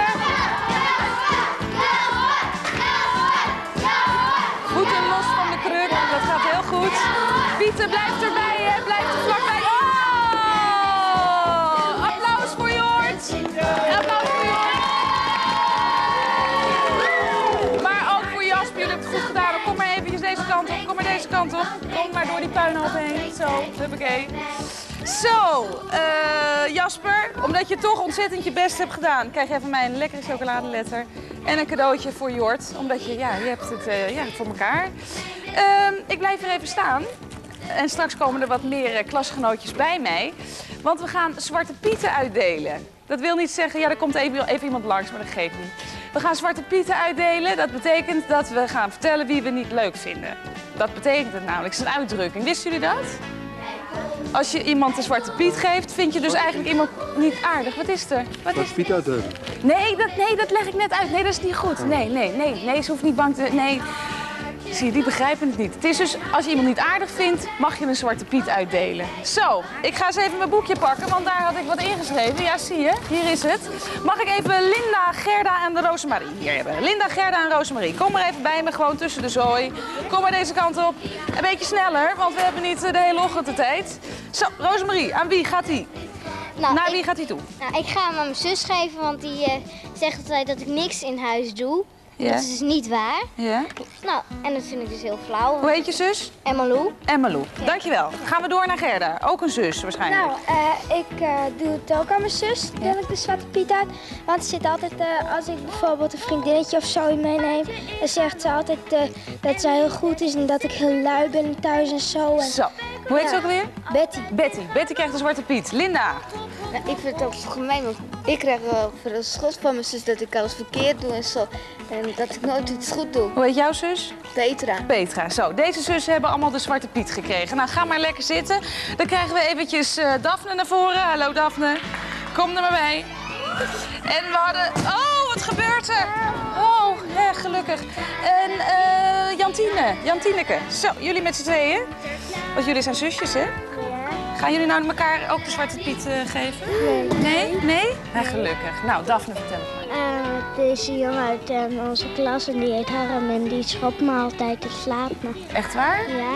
Voeten los van de kruk, dat gaat heel goed. Pieter, blijf erbij, hè. Blijf er vlakbij. Oh! Applaus voor Jort. Applaus voor Jort. Maar ook voor Jasper, jullie hebben het goed gedaan. Kom maar eventjes deze kant op, kom maar deze kant op. Kom maar door die puinhoop heen. Zo, huppakee. Zo, Jasper, omdat je toch ontzettend je best hebt gedaan, krijg je even mij een lekkere chocoladeletter en een cadeautje voor Jort. Omdat je hebt het voor elkaar. Ik blijf er even staan en straks komen er wat meer klasgenootjes bij mij. Want we gaan Zwarte Pieten uitdelen. Dat wil niet zeggen, ja, er komt even iemand langs, maar dat geeft niet. We gaan Zwarte Pieten uitdelen. Dat betekent dat we gaan vertellen wie we niet leuk vinden. Dat betekent het namelijk. Het is een uitdrukking. Wisten jullie dat? Als je iemand een Zwarte Piet geeft, vind je dus eigenlijk iemand niet aardig. Wat is er? Zwarte Piet uitdelen. Nee, dat leg ik net uit. Nee, dat is niet goed. Nee, ze hoeft niet bang te... Nee. Zie je, die begrijpen het niet. Het is dus, als je iemand niet aardig vindt, mag je een Zwarte Piet uitdelen. Zo, ik ga eens even mijn boekje pakken, want daar had ik wat ingeschreven. Ja, zie je, hier is het. Mag ik even Linda, Gerda en de Rosemarie hier hebben? Linda, Gerda en Rosemarie. Kom maar even bij me, gewoon tussen de zooi. Kom maar deze kant op. Een beetje sneller, want we hebben niet de hele ochtend de tijd. Zo, Rosemarie, aan wie gaat die? Naar wie gaat hij toe? Nou, ik ga hem aan mijn zus geven, want die zegt altijd dat ik niks in huis doe. Ja. Dat is dus niet waar. Ja. Nou, en dat vind ik dus heel flauw. Hoe heet je zus? Emmalou. Emmalou. Dankjewel. Gaan we door naar Gerda. Ook een zus waarschijnlijk. Nou, ik doe het ook aan mijn zus, deel ik de Zwarte Piet uit. Want ze zit altijd, als ik bijvoorbeeld een vriendinnetje of zo meeneem, dan zegt ze altijd dat ze heel goed is en dat ik heel lui ben thuis en zo. Zo. Hoe heet ze ook alweer? Betty. Betty krijgt een Zwarte Piet. Linda. Nou, ik vind het ook gemeen, want ik krijg voor de schuld van mijn zus dat ik alles verkeerd doe en zo. En dat ik nooit iets goed doe. Hoe heet jouw zus? Petra. Petra. Zo, deze zussen hebben allemaal de Zwarte Piet gekregen. Nou, ga maar lekker zitten. Dan krijgen we eventjes Daphne naar voren. Hallo Daphne. Kom er maar bij. En we hadden... Oh, wat gebeurt er? Oh, hè, gelukkig. En Jantineke. Zo, jullie met z'n tweeën. Want jullie zijn zusjes, hè? Gaan jullie nou elkaar ook de Zwarte Piet geven? Nee? Ja, gelukkig. Nou, Daphne, vertel het maar. Deze jongen uit onze klas en die heet Harm en die schopt me altijd te slapen. Echt waar? Ja.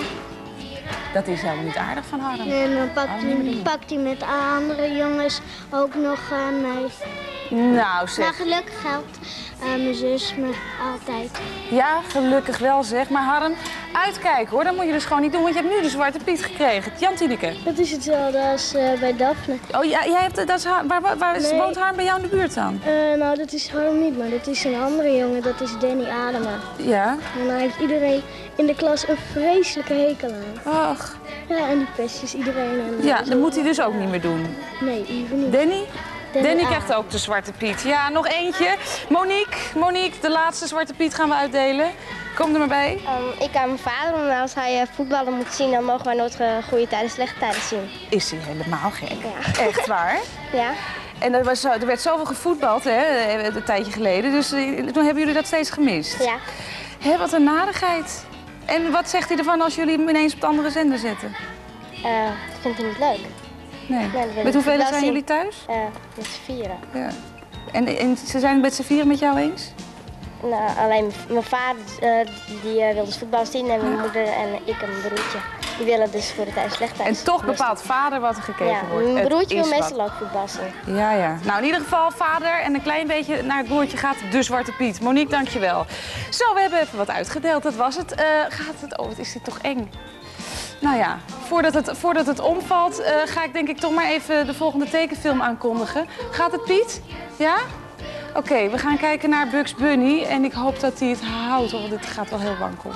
Dat is helemaal niet aardig van Harm. En dan pakt hij met andere jongens ook nog mij. Nou, zeg. Maar gelukkig helpt mijn zus me altijd. Ja, gelukkig wel zeg. Maar Harm, uitkijken hoor. Dat moet je dus gewoon niet doen, want je hebt nu de Zwarte Piet gekregen. Jantineke. Dat is hetzelfde als bij Daphne. Oh, jij hebt, dat is Harm. Waar woont Harm bij jou in de buurt dan? Nou, dat is Harm niet, maar dat is een andere jongen. Dat is Danny Adema. Ja. En dan heeft iedereen in de klas een vreselijke hekel aan. Ach. Ja, en die pestjes iedereen. En ja, dat moet hij dus ook niet meer doen. Nee, liever niet. Danny? Danny krijgt ook de Zwarte Piet. Ja, nog eentje. Monique, de laatste Zwarte Piet gaan we uitdelen. Kom er maar bij. Ik aan mijn vader, omdat als hij voetballen moet zien, dan mogen wij nooit goede tijden, slechte tijden zien. Is hij helemaal gek? Ja. Echt waar? Ja. En er werd zoveel gevoetbald, hè, een tijdje geleden. Dus toen hebben jullie dat steeds gemist. Ja. Hé, wat een narigheid. En wat zegt hij ervan als jullie hem ineens op de andere zender zetten? Dat vindt hij niet leuk. Nee. Met hoeveel zijn jullie thuis? Met z'n vieren. Ja. En ze zijn het met z'n vieren met jou eens? Nou, alleen mijn vader die wil dus voetbal zien en mijn moeder en ik en mijn broertje. Die willen dus voor de tijd slecht thuis. En toch bepaalt vader wat er gekeken wordt. Mijn broertje wil meestal ook voetbal zien. Ja. Nou, in ieder geval vader en een klein beetje naar het broertje gaat de Zwarte Piet. Monique, dankjewel. Zo, we hebben even wat uitgedeeld. Dat was het. Wat is dit toch eng? Nou ja, voordat het omvalt, ga ik denk ik toch maar even de volgende tekenfilm aankondigen. Gaat het, Piet? Ja? Oké, we gaan kijken naar Bugs Bunny en ik hoop dat hij het houdt, want dit gaat wel heel wankel.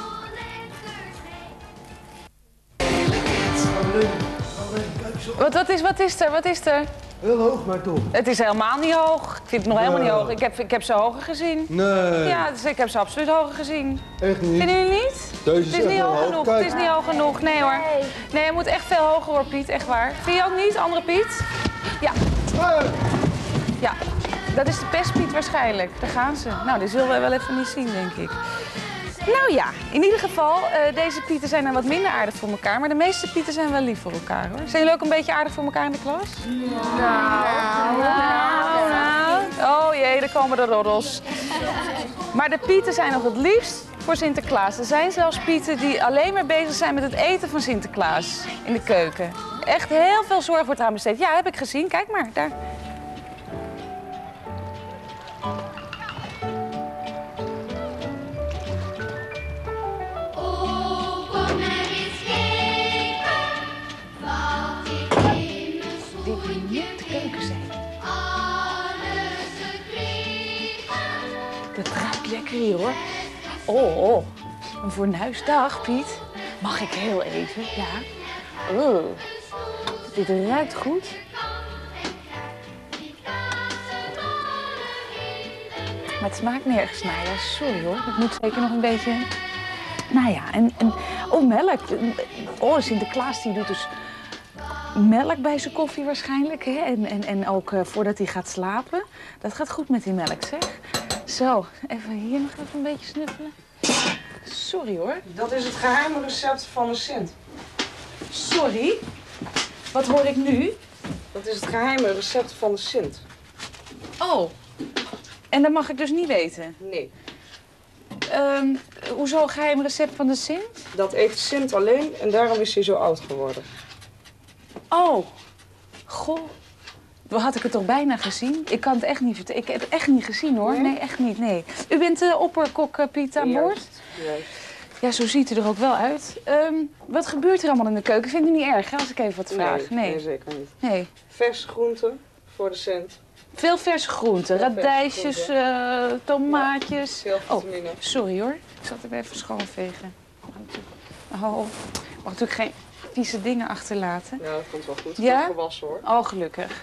Wat is er? Heel hoog, maar toch. Het is helemaal niet hoog. Ik vind het nog helemaal niet hoog. Ik heb ze hoger gezien. Nee. Ja, dus ik heb ze absoluut hoger gezien. Echt niet. Vinden jullie niet? Deze Het is niet hoog genoeg. Het is niet hoog genoeg. Nee hoor. Nee, het moet echt veel hoger hoor, Piet. Echt waar. Vind je ook niet, andere Piet? Ja. Ja. Dat is de pestpiet waarschijnlijk. Daar gaan ze. Nou, die zullen we wel even niet zien, denk ik. Nou ja, in ieder geval, deze pieten zijn dan wat minder aardig voor elkaar. Maar de meeste pieten zijn wel lief voor elkaar, hoor. Zijn jullie ook een beetje aardig voor elkaar in de klas? Nou. Oh jee, daar komen de roddels. Maar de pieten zijn nog het liefst voor Sinterklaas. Er zijn zelfs pieten die alleen maar bezig zijn met het eten van Sinterklaas in de keuken. Echt heel veel zorg wordt aan besteed. Ja, heb ik gezien. Kijk maar, daar. Dat ruikt lekker hier, hoor. Oh, een fornuisdag, Piet. Mag ik heel even? Ja. Oh, dit ruikt goed. Maar het smaakt nergens naar. Ja, sorry hoor. Het moet zeker nog een beetje... Nou ja, oh, melk. Oh, Sinterklaas die doet dus melk bij zijn koffie waarschijnlijk. Hè? En ook voordat hij gaat slapen. Dat gaat goed met die melk, zeg. Zo, even hier nog even een beetje snuffelen. Sorry hoor. Dat is het geheime recept van de Sint. Sorry? Wat hoor ik nu? Dat is het geheime recept van de Sint. Oh, en dat mag ik dus niet weten? Nee. Hoezo een geheim recept van de Sint? Dat eet de Sint alleen en daarom is hij zo oud geworden. Oh, goh. Had ik het toch bijna gezien? Ik kan het echt niet vertellen. Ik heb het echt niet gezien hoor. Nee, echt niet. Nee. U bent de opperkok Piet aan boord? Juist. Ja, zo ziet u er ook wel uit. Wat gebeurt er allemaal in de keuken? Vindt u niet erg hè, als ik even wat vraag? Nee, zeker niet. Nee. Verse groenten voor de Sint. Veel verse groenten. Radijsjes, tomaatjes. Veel vitamine. Oh, sorry hoor. Ik zat even schoonvegen. Ik mag natuurlijk geen vieze dingen achterlaten. Ja, dat komt wel goed. Ja? Goed gewassen hoor. Oh, gelukkig.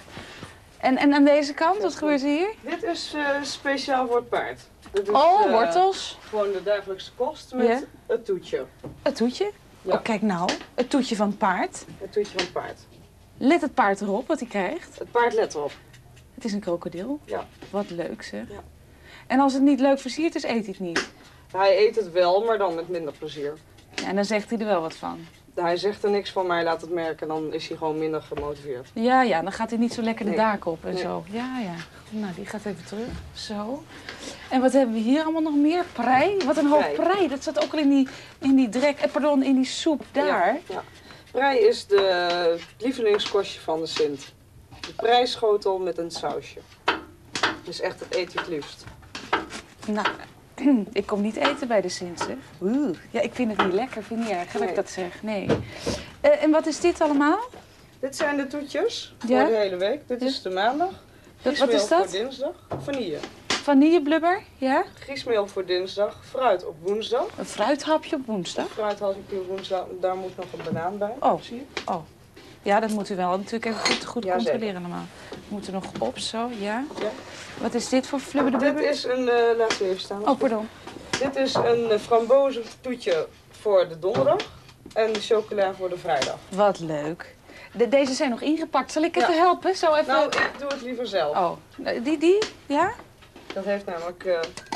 En aan deze kant, wat gebeurt er hier? Dit is speciaal voor het paard. Dit is, wortels. Gewoon de dagelijkse kost met het toetje. Het toetje? Ja. Oh, kijk nou. Het toetje van het paard. Het toetje van het paard. Let het paard erop wat hij krijgt? Het paard let erop. Het is een krokodil? Ja. Wat leuk zeg. Ja. En als het niet leuk versierd is, eet hij het niet? Hij eet het wel, maar dan met minder plezier. Ja, en dan zegt hij er wel wat van? Hij zegt er niks van, maar hij laat het merken. Dan is hij gewoon minder gemotiveerd. Ja, dan gaat hij niet zo lekker de daken op en Nee. zo. Ja. Nou, die gaat even terug. Zo. En wat hebben we hier allemaal nog meer? Prei? Wat een hoop prei. Dat zat ook al in die drek, in die soep daar. Ja. Prei is de lievelingskostje van de Sint. De preischotel met een sausje. Dus echt, dat eet je het liefst. Nou, ik kom niet eten bij de Sint, zeg. Oeh. Ja, ik vind het niet lekker. Vind je niet erg dat ik dat zeg? Nee. En wat is dit allemaal? Dit zijn de toetjes Ja? voor de hele week. Dit is de maandag. Wat is dat? Voor dinsdag. Vanille. Vanilleblubber, ja? Griesmeel voor dinsdag. Fruit op woensdag. Een fruithapje op woensdag. Fruithapje op woensdag. Daar moet nog een banaan bij. Oh. Zie je? Oh. Ja, dat moet u wel natuurlijk even goed Ja, controleren allemaal. We moeten nog op, zo, ja. Ja. Wat is dit voor flubber de Dit blubber? is een, laat u even staan. Oh, pardon. Dit is een frambozen toetje voor de donderdag. En de chocola voor de vrijdag. Wat leuk. Deze zijn nog ingepakt. Zal ik even helpen? Zo even... Nou, ik doe het liever zelf. Oh, die? Ja? Dat heeft namelijk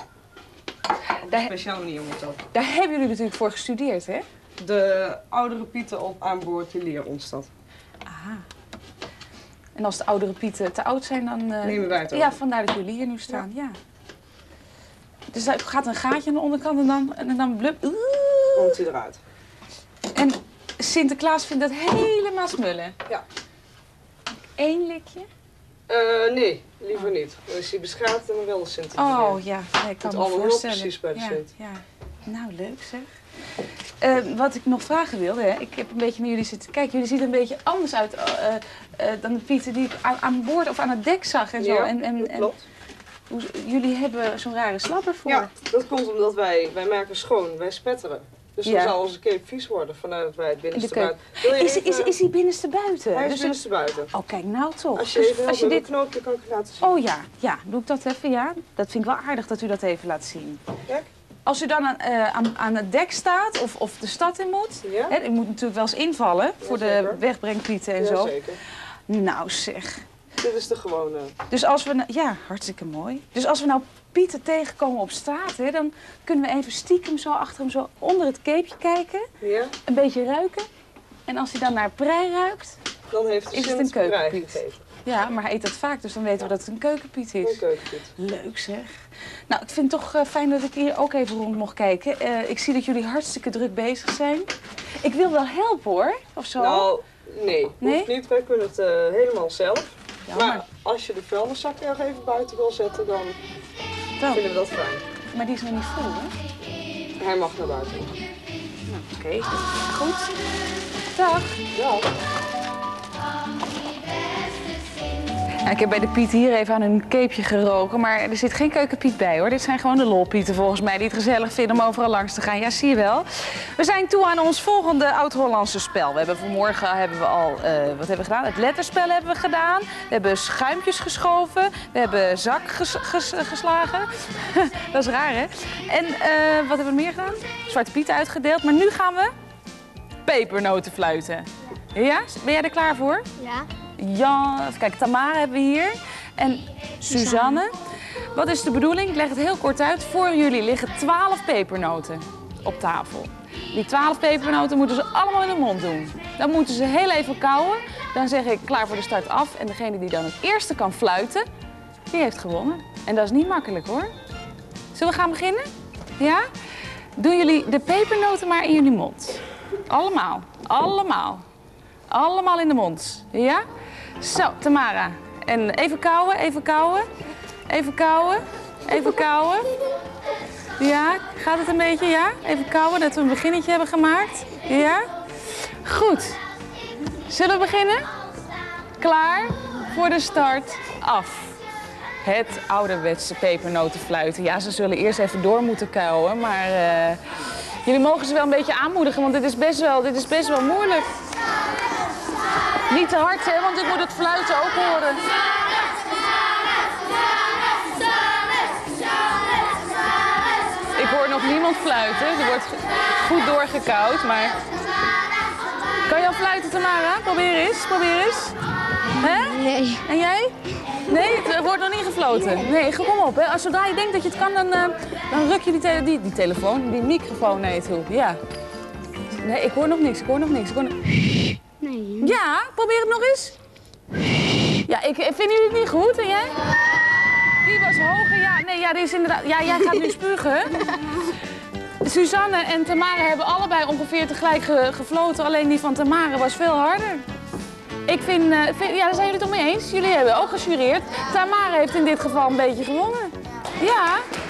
een speciale manier moet dat. Daar hebben jullie natuurlijk voor gestudeerd, hè? De oudere pieten op aan boord, die leren ons dat. Aha. En als de oudere pieten te oud zijn, dan... Nemen wij het over. Ja, vandaar dat jullie hier nu staan, ja. Dus er gaat een gaatje aan de onderkant en dan blub... Komt hij eruit. En Sinterklaas vindt dat helemaal smullen? Ja. 1 likje? Nee, liever niet. Dan is hij beschadigd en dan wel de Sint. Oh ja, nee, ik kan me allemaal voorstellen. precies bij de Sint. Ja. Nou, leuk zeg. Wat ik nog vragen wilde, hè. Ik heb een beetje naar jullie zitten kijken. Jullie zien er een beetje anders uit dan de pieten die ik aan boord of aan het dek zag en zo. Ja, klopt. Jullie hebben zo'n rare slapper voor. Ja, dat komt omdat wij maken schoon, wij spetteren. Dus dan Ja. zal onze cape vies worden vanuit wij het binnenste buiten. Wil je Is die binnenste buiten? Hij is Dus binnenste buiten. Oh, kijk nou toch. Als je Dus even helpt met een knoopje kan ik je laten zien. Oh ja, doe ik dat even, ja. Dat vind ik wel aardig dat u dat even laat zien. Kijk. Als u dan aan het dek staat of de stad in moet, Ja. hè, u moet natuurlijk wel eens invallen voor de wegbrengpieten en zo. Zeker. Nou zeg. Dit is de gewone. Dus als we, ja, hartstikke mooi. Dus als we nou Pieten tegenkomen op straat, hè, dan kunnen we even stiekem zo achter hem zo onder het capeje kijken. Ja. Een beetje ruiken. En als hij dan naar prei ruikt, Dan heeft de is het Sint een keukenpiet. prei gegeven. Ja, maar hij eet dat vaak, dus dan weten we dat het een keukenpiet is. Een keukenpiet. Leuk zeg. Nou, ik vind het toch fijn dat ik hier ook even rond mocht kijken. Ik zie dat jullie hartstikke druk bezig zijn. Ik wil wel helpen hoor, of zo. Nou, nee. Nee? Hoeft niet. Wij kunnen het helemaal zelf. Jammer. Maar als je de vuilniszak er even buiten wil zetten, dan vinden we dat fijn. Maar die is nog niet vol, hè? Hij mag naar buiten. Nou, oké. Goed. Dag. Ja. Ja, ik heb bij de Piet hier even aan hun capeje geroken, maar er zit geen keukenpiet bij hoor. Dit zijn gewoon de lolpieten volgens mij die het gezellig vinden om overal langs te gaan. Ja, zie je wel. We zijn toe aan ons volgende Oud-Hollandse spel. We hebben vanmorgen wat hebben we gedaan? Het letterspel hebben we gedaan. We hebben schuimpjes geschoven. We hebben zak geslagen. Dat is raar hè? En wat hebben we meer gedaan? Zwarte Piet uitgedeeld. Maar nu gaan we pepernoten fluiten. Ja? Ben jij er klaar voor? Ja. Ja, even kijken, Tamara hebben we hier. En Suzanne. Wat is de bedoeling? Ik leg het heel kort uit. Voor jullie liggen 12 pepernoten op tafel. Die 12 pepernoten moeten ze allemaal in de mond doen. Dan moeten ze heel even kauwen. Dan zeg ik klaar voor de start af. En degene die dan het eerste kan fluiten, die heeft gewonnen. En dat is niet makkelijk hoor. Zullen we gaan beginnen? Ja? Doen jullie de pepernoten maar in jullie mond. Allemaal. Allemaal. Allemaal in de mond. Ja? Zo, Tamara. En even kauwen, even kauwen. Even kauwen. Even kauwen. Ja, gaat het een beetje? Ja? Even kauwen, dat we een beginnetje hebben gemaakt. Ja? Goed. Zullen we beginnen? Klaar voor de start af. Het ouderwetse pepernotenfluiten. Ja, ze zullen eerst even door moeten kauwen, maar jullie mogen ze wel een beetje aanmoedigen, want dit is best wel moeilijk. Niet te hard, hè, want ik moet het fluiten ook horen. Ik hoor nog niemand fluiten. Er wordt goed doorgekauwd, maar... Kan je al fluiten, Tamara? Probeer eens, probeer eens. Hè? Nee. En jij? Nee, het wordt nog niet gefloten. Nee, kom op. Hè. Zodra je denkt dat je het kan, dan ruk je die telefoon, die microfoon naar je toe. Ja. Nee, ik hoor nog niks, ik hoor nog niks. Nee. Ja, probeer het nog eens. Ja, vinden jullie het niet goed? En jij? Die was hoger, ja. Nee, ja, die is inderdaad... Ja, jij gaat nu spugen. Suzanne en Tamara hebben allebei ongeveer tegelijk gefloten. Alleen die van Tamara was veel harder. Ik vind, ja, daar zijn jullie het toch mee eens? Jullie hebben ook gejureerd. Tamara heeft in dit geval een beetje gewonnen. Ja.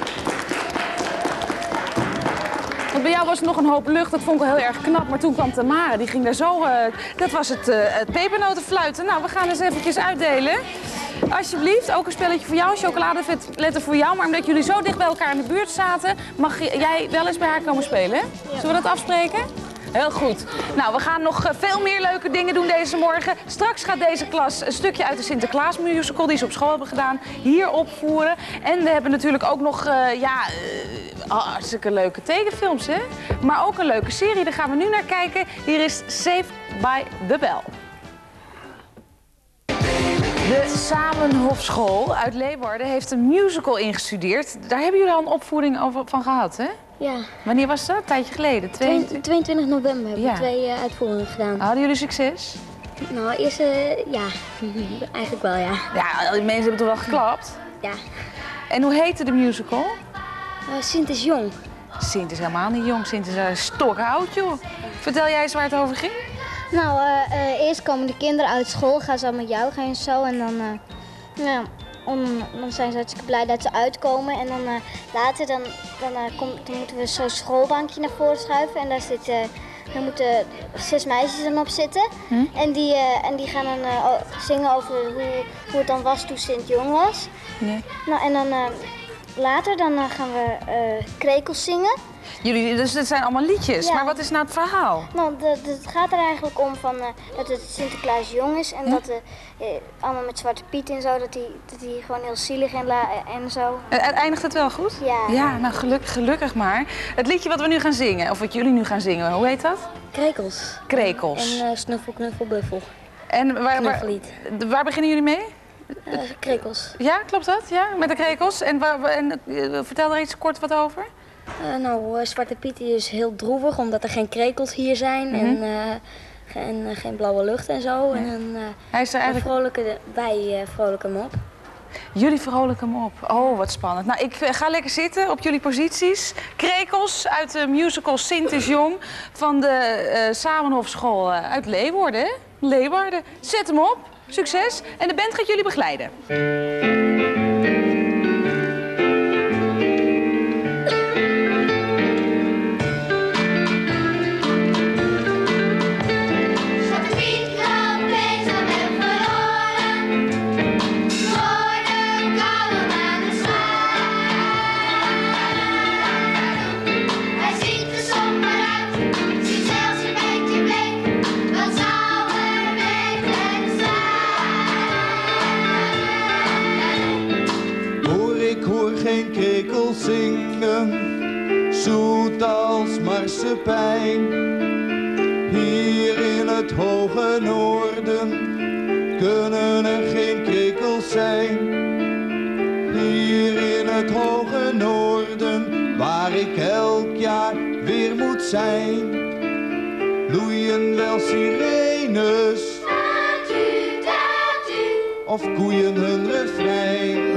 Want bij jou was er nog een hoop lucht, dat vond ik wel heel erg knap. Maar toen kwam Tamara, die ging daar zo... dat was het pepernotenfluiten. Nou, we gaan eens eventjes uitdelen. Alsjeblieft, ook een spelletje voor jou, chocoladeletter voor jou. Maar omdat jullie zo dicht bij elkaar in de buurt zaten, mag jij wel eens bij haar komen spelen, hè? Zullen we dat afspreken? Heel goed. Nou, we gaan nog veel meer leuke dingen doen deze morgen. Straks gaat deze klas een stukje uit de Sinterklaas musical die ze op school hebben gedaan hier opvoeren. En we hebben natuurlijk ook nog hartstikke leuke tekenfilms, hè? Maar ook een leuke serie, daar gaan we nu naar kijken. Hier is Saved by the Bell. De Zamenhofschool uit Leeuwarden heeft een musical ingestudeerd. Daar hebben jullie al een opvoering van gehad, hè? Ja. Wanneer was dat? Een tijdje geleden? 22 november hebben we 2 uitvoeringen gedaan. Hadden jullie succes? Nou, eerst ja. Eigenlijk wel, ja. Ja, die mensen hebben toch wel geklapt? Ja. En hoe heette de musical? Sint is jong. Sint is helemaal niet jong. Sint is stokoud, joh. Vertel jij eens waar het over ging? Nou, eerst komen de kinderen uit school, gaan ze al met jou gaan zo en dan, dan zijn ze hartstikke blij dat ze uitkomen. En dan later dan moeten we zo'n schoolbankje naar voren schuiven en daar moeten 6 meisjes dan op zitten. En die gaan dan zingen over hoe het dan was toen Sint jong was. Nee. Nou, en dan later dan gaan we krekels zingen. Dus het zijn allemaal liedjes, Ja. maar wat is nou het verhaal? Nou, het gaat er eigenlijk om van, dat het Sinterklaas jong is en dat allemaal met Zwarte Piet en zo, dat hij gewoon heel zielig en zo. Eindigt het wel goed? Ja. Ja, nou gelukkig maar. Het liedje wat we nu gaan zingen, of wat jullie nu gaan zingen, hoe heet dat? Krekels. Krekels. En Snuffel, Knuffel, Buffel. En waar beginnen jullie mee? Krekels. Ja, klopt dat? Ja, met de krekels. En vertel er iets kort wat over. Zwarte Piet is heel droevig omdat er geen krekels hier zijn en geen blauwe lucht en zo. Ja. En hij is er eigenlijk... wij vrolijken hem op. Jullie vrolijken hem op. Oh, wat spannend. Nou, ik ga lekker zitten op jullie posities. Krekels uit de musical Sint is Jong van de Samenhofschool uit Leeuwarden. Hè? Leeuwarden. Zet hem op. Succes. En de band gaat jullie begeleiden. Geen krekels zingen, zoet als marsepein. Hier in het hoge noorden kunnen er geen krekels zijn. Hier in het hoge noorden, waar ik elk jaar weer moet zijn, loeien wel sirenes of koeien hun refrein.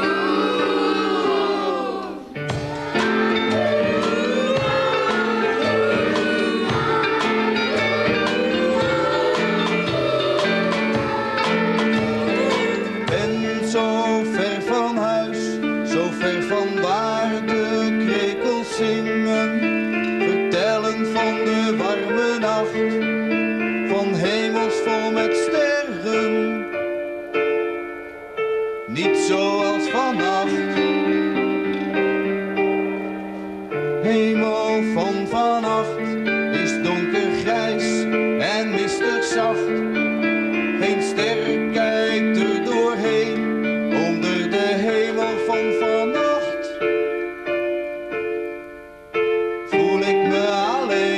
Van hemels vol met sterren, niet zoals vannacht. Hemel van vannacht is donkergrijs en mistig zacht. Geen ster kijkt er doorheen, onder de hemel van vannacht voel ik me alleen.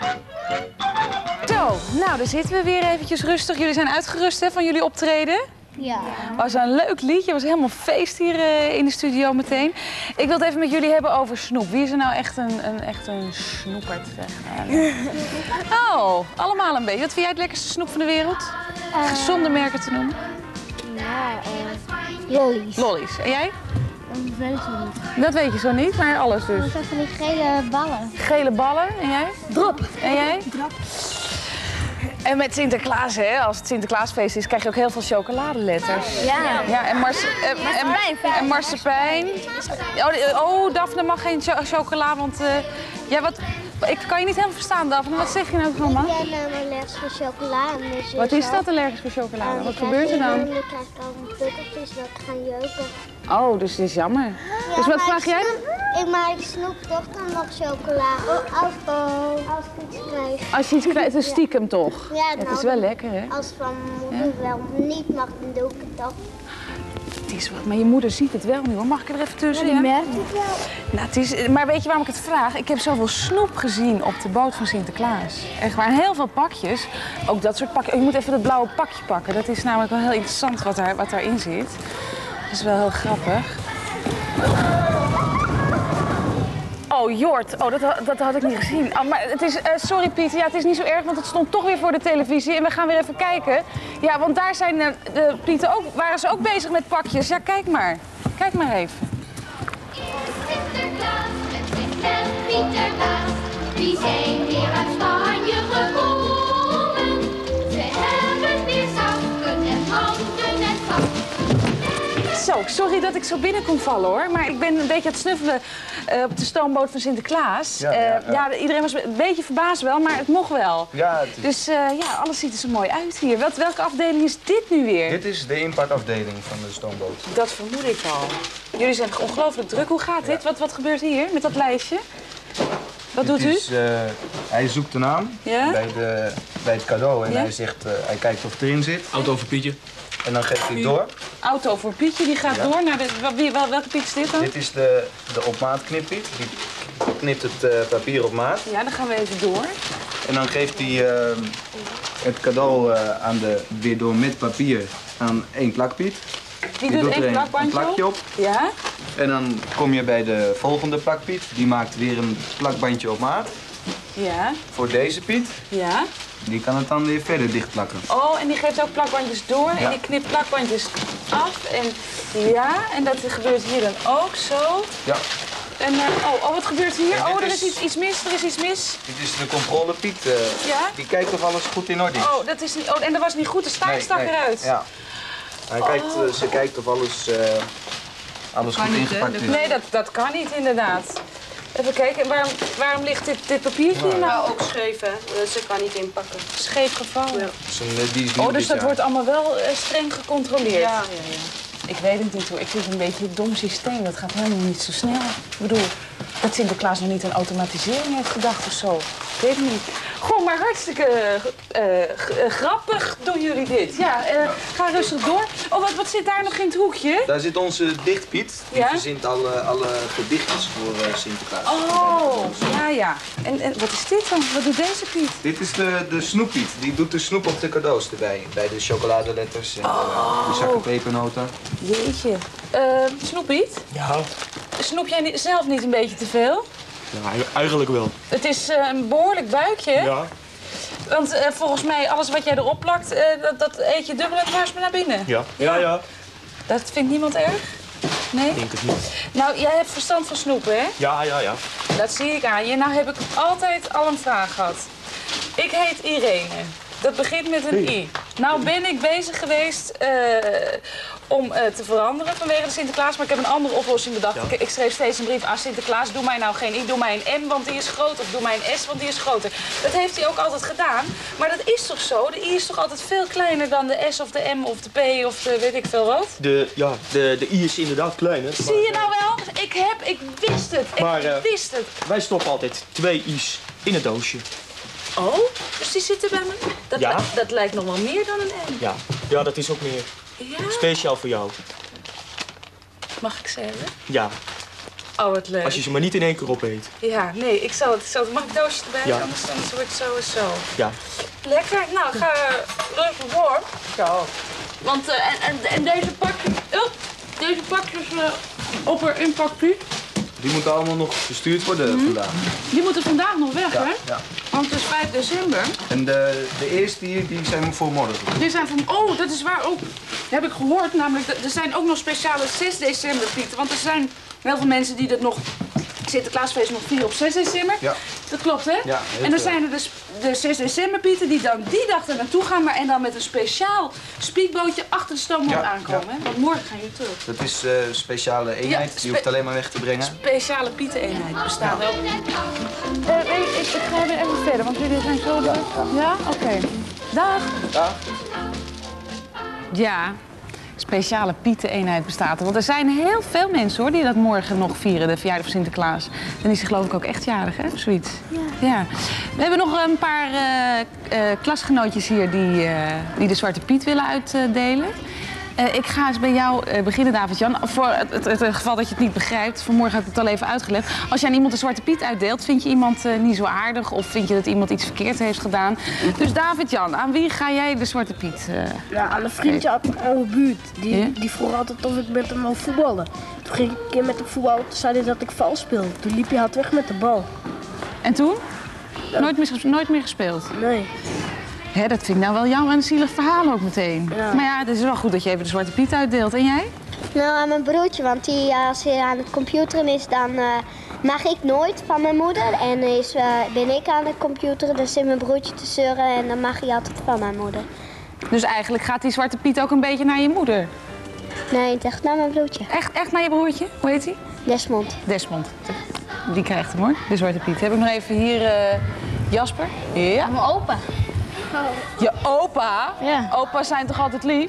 Nou, daar zitten we weer eventjes rustig. Jullie zijn uitgerust hè, van jullie optreden. Ja. Was een leuk liedje, was helemaal feest hier in de studio meteen. Ik wil het even met jullie hebben over snoep. Wie is er nou echt een snoepert? Oh, allemaal een beetje. Wat vind jij het lekkerste snoep van de wereld? Gezonde merken te noemen? Ja, lollies. Lollies. En jij? Dat weet ik niet. Dat weet je zo niet, maar alles dus. Dat zijn van die gele ballen. Gele ballen. En jij? Drop. En jij? Drop. En met Sinterklaas, hè, als het Sinterklaasfeest is, krijg je ook heel veel chocoladeletters. Ja. En marsepein. Oh, Daphne mag geen chocola, want... ik kan je niet helemaal verstaan, Daphne. Wat zeg je nou, mama? Ik ben allergisch voor chocola. Wat is dat, allergisch voor chocolade? Wat gebeurt er dan? Dan krijg ik al een pukkeltjes dat gaan jeuken. Oh, dus het is jammer. Ja, dus wat vraag jij? Ik snoep toch dan nog chocola. Als ik iets krijg. Als je iets krijgt, dan stiekem toch? Ja, het is wel lekker, hè? Als van mijn moeder wel niet mag, dan doe ik het toch. Het is wat, maar je moeder ziet het wel nu, hoor. Mag ik er even tussen? Ja, die merkt het wel. Nou, maar weet je waarom ik het vraag? Ik heb zoveel snoep gezien op de boot van Sinterklaas. Echt waar, heel veel pakjes. Ook dat soort pakjes. Je moet even dat blauwe pakje pakken. Dat is namelijk wel heel interessant wat daarin zit. Dat is wel heel grappig. Oh, Jort. Oh, dat had ik niet gezien. Oh, maar het is, sorry Piet, ja, het is niet zo erg, want het stond toch weer voor de televisie. En we gaan weer even kijken. Ja, want daar zijn de Pieten ook, waren ze ook bezig met pakjes. Ja, kijk maar. Kijk maar even. Sinterklaas met zijn stem Pieterbaas, die zijn weer uit Spanje gekomen. Ze hebben weer zakken en handen en vakken. Zo, sorry dat ik zo binnen kon vallen, hoor. Maar ik ben een beetje aan het snuffelen op de stoomboot van Sinterklaas. Ja, iedereen was een beetje verbaasd wel, maar het mocht wel. Ja, het is... Dus alles ziet er zo mooi uit hier. Welke afdeling is dit nu weer? Dit is de inpakafdeling van de stoomboot. Dat vermoed ik al. Jullie zijn ongelooflijk druk. Hoe gaat dit? Wat gebeurt hier met dat lijstje? Wat doet u? Hij zoekt de naam bij het cadeau en hij zegt, hij kijkt of het erin zit. Auto voor Pietje. En dan geeft hij het door. Auto voor Pietje, die gaat door naar welke Piet is dit dan? Dit is de op maat knippiet. Die knipt het papier op maat. Ja, dan gaan we even door. En dan geeft hij het cadeau weer door met papier aan één plakpiet. Die doet één plakje op. Ja. En dan kom je bij de volgende plakpiet. Die maakt weer een plakbandje op maat. Ja. Voor deze Piet. Ja. Die kan het dan weer verder dichtplakken. Oh, en die geeft ook plakbandjes door en die knipt plakbandjes af. En ja, en dat gebeurt hier dan ook zo. Ja. En wat gebeurt hier? Oh, er is iets mis, er is iets mis. Dit is de controle Piet. Ja? Die kijkt of alles goed in orde is. Oh, dat is niet, en dat was niet goed, de staart stak eruit. Ja. Ze kijkt of alles goed ingepakt is. Nee, dat kan niet inderdaad. Even kijken, waarom ligt dit papiertje hier nou? Ook scheef, hè? Ze kan niet inpakken. Scheef gevallen. Ja. Dus dat wordt allemaal wel streng gecontroleerd? Ja. Ik weet het niet hoor. Ik vind het een beetje een dom systeem. Dat gaat helemaal niet zo snel. Ik bedoel, dat Sinterklaas nog niet aan automatisering heeft gedacht of zo. Ik weet het niet. Goh, maar hartstikke grappig doen jullie dit. Ja, ga rustig door. Oh, wat zit daar nog in het hoekje? Daar zit onze dichtpiet. Die verzint alle gedichtjes voor Sinterklaas. Oh, ja. En wat is dit dan? Wat doet deze Piet? Dit is de snoeppiet. Die doet de snoep op de cadeaus erbij. Bij de chocoladeletters en de zakken pepernoten. Jeetje. Snoeppiet? Ja. Snoep jij zelf niet een beetje te veel? Ja, eigenlijk wel. Het is een behoorlijk buikje. Ja. Want volgens mij, alles wat jij erop plakt, dat eet je dubbel en dwars naar binnen. Ja. Dat vindt niemand erg? Nee? Ik denk het niet. Nou, jij hebt verstand van snoepen, hè? Ja. Dat zie ik aan je. Nou heb ik altijd al een vraag gehad. Ik heet Irene. Dat begint met een I. Nou ben ik bezig geweest om te veranderen vanwege de Sinterklaas, maar ik heb een andere oplossing bedacht. Ja. Ik schreef steeds een brief aan Sinterklaas, doe mij nou geen I, doe mij een M, want die is groot, of doe mij een S, want die is groter. Dat heeft hij ook altijd gedaan, maar dat is toch zo? De I is toch altijd veel kleiner dan de S of de M of de P of de weet ik veel wat? De I is inderdaad kleiner. Zie je nou wel? Ik wist het. Ik wist het. Wij stoppen altijd 2 I's in het doosje. Oh, dus die zitten bij me? Dat lijkt nog wel meer dan een M. Ja, dat is ook meer. Ja? Speciaal voor jou. Mag ik zeggen? Ja. Oh, wat leuk. Als je ze maar niet in één keer opeet. Ja, nee, ik zal het. Mag ik het doosje erbij? Anders wordt het zo en zo. Ja. Lekker. Nou, ga rustig door. Zo. Want, en deze pakjes... deze pakjes op een inpakpiet. Die moeten allemaal nog verstuurd worden vandaag. Die moeten vandaag nog weg, hè? Ja. Want het is 5 december. En de eerste hier, die zijn voor morgen. Die zijn van... Oh, dat is waar ook. Heb ik gehoord, namelijk, er zijn ook nog speciale 6 december pieten. Want er zijn heel veel mensen die dat nog... Sinterklaasfeest nog 4 op 6 december. Ja. Dat klopt, hè? Ja, en dan zijn er dus de 6 december pieten die dan die dag er naartoe gaan, maar en dan met een speciaal speedbootje achter de stoomboot aankomen. Hè? Want morgen gaan jullie terug. Dat is een speciale eenheid, die hoeft alleen maar weg te brengen. Speciale pieteneenheid bestaat ook. Ik ga weer even verder, want jullie zijn zo druk. Ja? Oké. Dag. Dag. Ja. Speciale pieteneenheid bestaat er. Want er zijn heel veel mensen hoor, die dat morgen nog vieren, de verjaardag van Sinterklaas. Dan is hij geloof ik ook echt jarig, hè? Zoiets. Ja. We hebben nog een paar klasgenootjes hier die de Zwarte Piet willen uitdelen. Ik ga eens bij jou beginnen, David-Jan. Voor het geval dat je het niet begrijpt, vanmorgen heb ik het al even uitgelegd. Als je aan iemand een Zwarte Piet uitdeelt, vind je iemand niet zo aardig of vind je dat iemand iets verkeerd heeft gedaan. Dus David-Jan, aan wie ga jij de Zwarte Piet Ja, aan een vriendje uit mijn oude buurt. Die vroeg altijd of ik met hem wou voetballen. Toen ging ik een keer met hem voetballen, toen zei hij dat ik vals speelde. Toen liep hij hard weg met de bal. En toen? Ja. Nooit meer gespeeld? Nee. Hè, dat vind ik nou wel jammer en een zielig verhaal ook meteen. Ja. Maar ja, het is wel goed dat je even de Zwarte Piet uitdeelt. En jij? Nou, aan mijn broertje, want als hij aan het computeren is, dan mag ik nooit van mijn moeder. En ben ik aan het computeren, dan zit mijn broertje te zeuren en dan mag hij altijd van mijn moeder. Dus eigenlijk gaat die Zwarte Piet ook een beetje naar je moeder? Nee, echt naar mijn broertje. Echt naar je broertje? Hoe heet hij? Desmond. Desmond. Die krijgt hem hoor, de Zwarte Piet. Heb ik nog even hier Jasper? Ja. Mijn opa. Je opa? Ja. Opa's zijn toch altijd lief?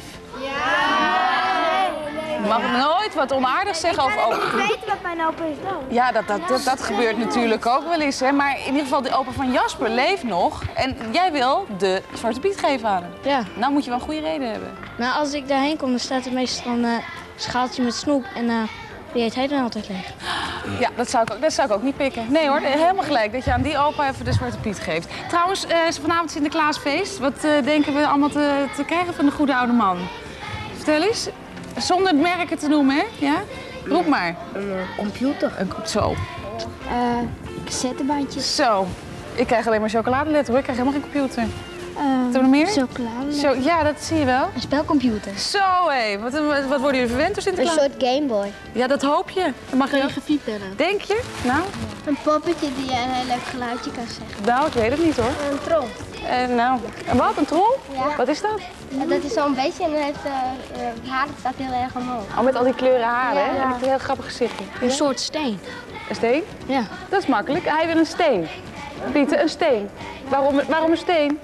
Ja. Je mag nooit wat onaardigs zeggen over opa. Ik kan niet weten wat mijn opa is dood. Ja, dat gebeurt natuurlijk ook wel eens. Hè? Maar in ieder geval, de opa van Jasper leeft nog. En jij wil de Zwarte Piet geven aan hem. Ja. Nou moet je wel een goede reden hebben. Nou, als ik daarheen kom, dan staat er meestal een schaaltje met snoep. En die eet hij dan altijd leeg. Ja, dat zou ik ook niet pikken. Nee hoor, helemaal gelijk dat je aan die opa even de Zwarte Piet geeft. Trouwens, is vanavond Sinterklaasfeest. Wat denken we allemaal te krijgen van de goede oude man? Vertel eens. Zonder merken te noemen, hè? Ja? Roep maar. Een computer. Zo. Cassettebandjes. Zo. Ik krijg alleen maar chocoladeletter hoor. Ik krijg helemaal geen computer. Wat nog meer? Chocolade. Ja, dat zie je wel. Een spelcomputer. Zo hé, wat worden jullie verwend door Sinterklaas? Een soort Gameboy. Ja, dat hoop je. Dat mag je Regenviepennen. Denk je? Nou? Een poppetje die een heel leuk geluidje kan zeggen. Nou, ik weet het niet hoor. Een troll. Nou, en wat? Een troll? Ja. Wat is dat? Dat is zo'n beetje en dan heeft haar dat staat heel erg omhoog. Oh, met al die kleuren haren, hè? Ja. En met een heel grappig gezichtje. Een soort steen. Een steen? Ja. Dat is makkelijk. Hij wil een steen. Pieter, een steen. Waarom een steen?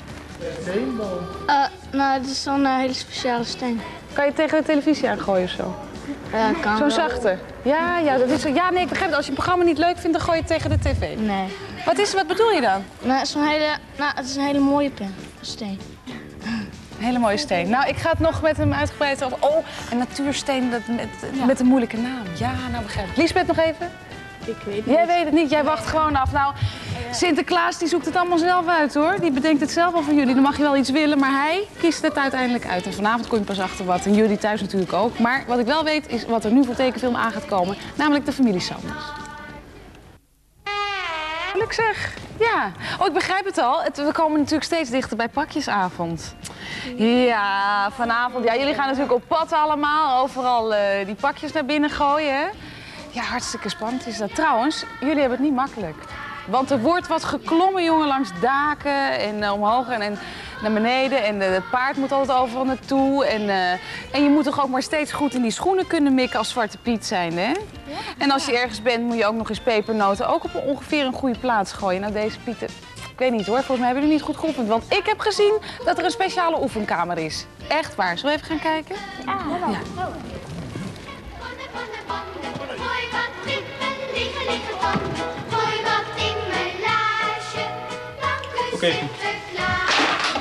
Nou, het is zo'n hele speciale steen. Kan je tegen de televisie aangooien of zo? Ja, kan Zo'n wel. zachte. Ja, dat is zo. Ja, nee, ik begrijp het. Als je een programma niet leuk vindt, dan gooi je het tegen de tv. Nee. Wat bedoel je dan? Nou, het is een hele mooie pen. Een steen. Een hele mooie steen. Nou, ik ga het nog met hem uitgebreid over. Oh, een natuursteen met een moeilijke naam. Ja, nou begrijp ik. Liesbeth nog even? Ik weet het niet. Jij weet het niet, jij wacht gewoon af. Nou, Sinterklaas die zoekt het allemaal zelf uit hoor. Die bedenkt het zelf al voor jullie. Dan mag je wel iets willen, maar hij kiest het uiteindelijk uit. En vanavond kom je pas achter wat. En jullie thuis natuurlijk ook. Maar wat ik wel weet is wat er nu voor tekenfilm aan gaat komen. Namelijk de familie Sanders. Leuk zeg. Ja. Oh, ik begrijp het al. We komen natuurlijk steeds dichter bij pakjesavond. Ja, vanavond. Ja, jullie gaan natuurlijk op pad allemaal. Overal die pakjes naar binnen gooien, hè? Ja, hartstikke spannend is dat. Trouwens, jullie hebben het niet makkelijk. Want er wordt wat geklommen, jongen, langs daken en omhoog en naar beneden. En het paard moet altijd overal naartoe. En je moet toch ook maar steeds goed in die schoenen kunnen mikken als Zwarte Piet zijn, hè? Ja. En als je ergens bent, moet je ook nog eens pepernoten ook op ongeveer een goede plaats gooien. Nou, deze Pieten, ik weet niet hoor, volgens mij hebben jullie niet goed geoefend. Want ik heb gezien dat er een speciale oefenkamer is. Echt waar. Zullen we even gaan kijken? Ja. Gooi wat in mijn liggen tanden. Gooi wat in mijn laarsje. Dank u Oké. Sinterklaas.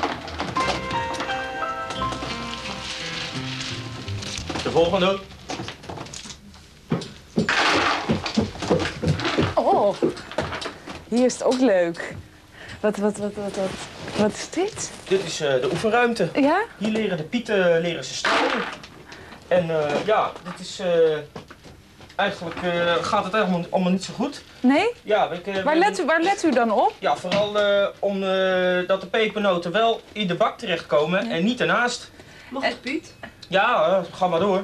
De volgende. Oh, hier is het ook leuk. Wat. Wat is dit? Dit is de oefenruimte. Ja? Hier leren de pieten ze strooien. En ja, dit is... Eigenlijk gaat het allemaal niet zo goed. Nee? Ja, waar let u dan op? Ja, vooral dat de pepernoten wel in de bak terechtkomen en niet ernaast. Mag het, Piet? Ja, ga maar door.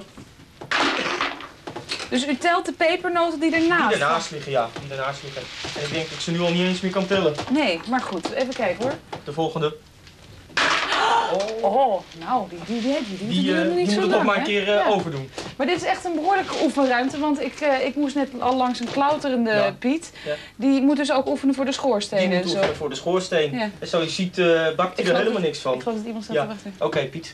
Dus u telt de pepernoten die ernaast Die ernaast liggen, ja. Die ernaast liggen. En ik denk dat ik ze nu al niet eens meer kan tellen. Nee, maar goed. Even kijken hoor. De volgende. Oh, nou, die moet het nog maar een keer overdoen. Maar dit is echt een behoorlijke oefenruimte, want ik moest net al langs een klauterende Piet. Ja. Die moet dus ook oefenen voor de schoorsteen. Die moet oefenen voor de schoorsteen. Ja. En zo je ziet, bakt hij er helemaal niks van. Ik geloof dat iemand staat te wachten. Oké, Piet.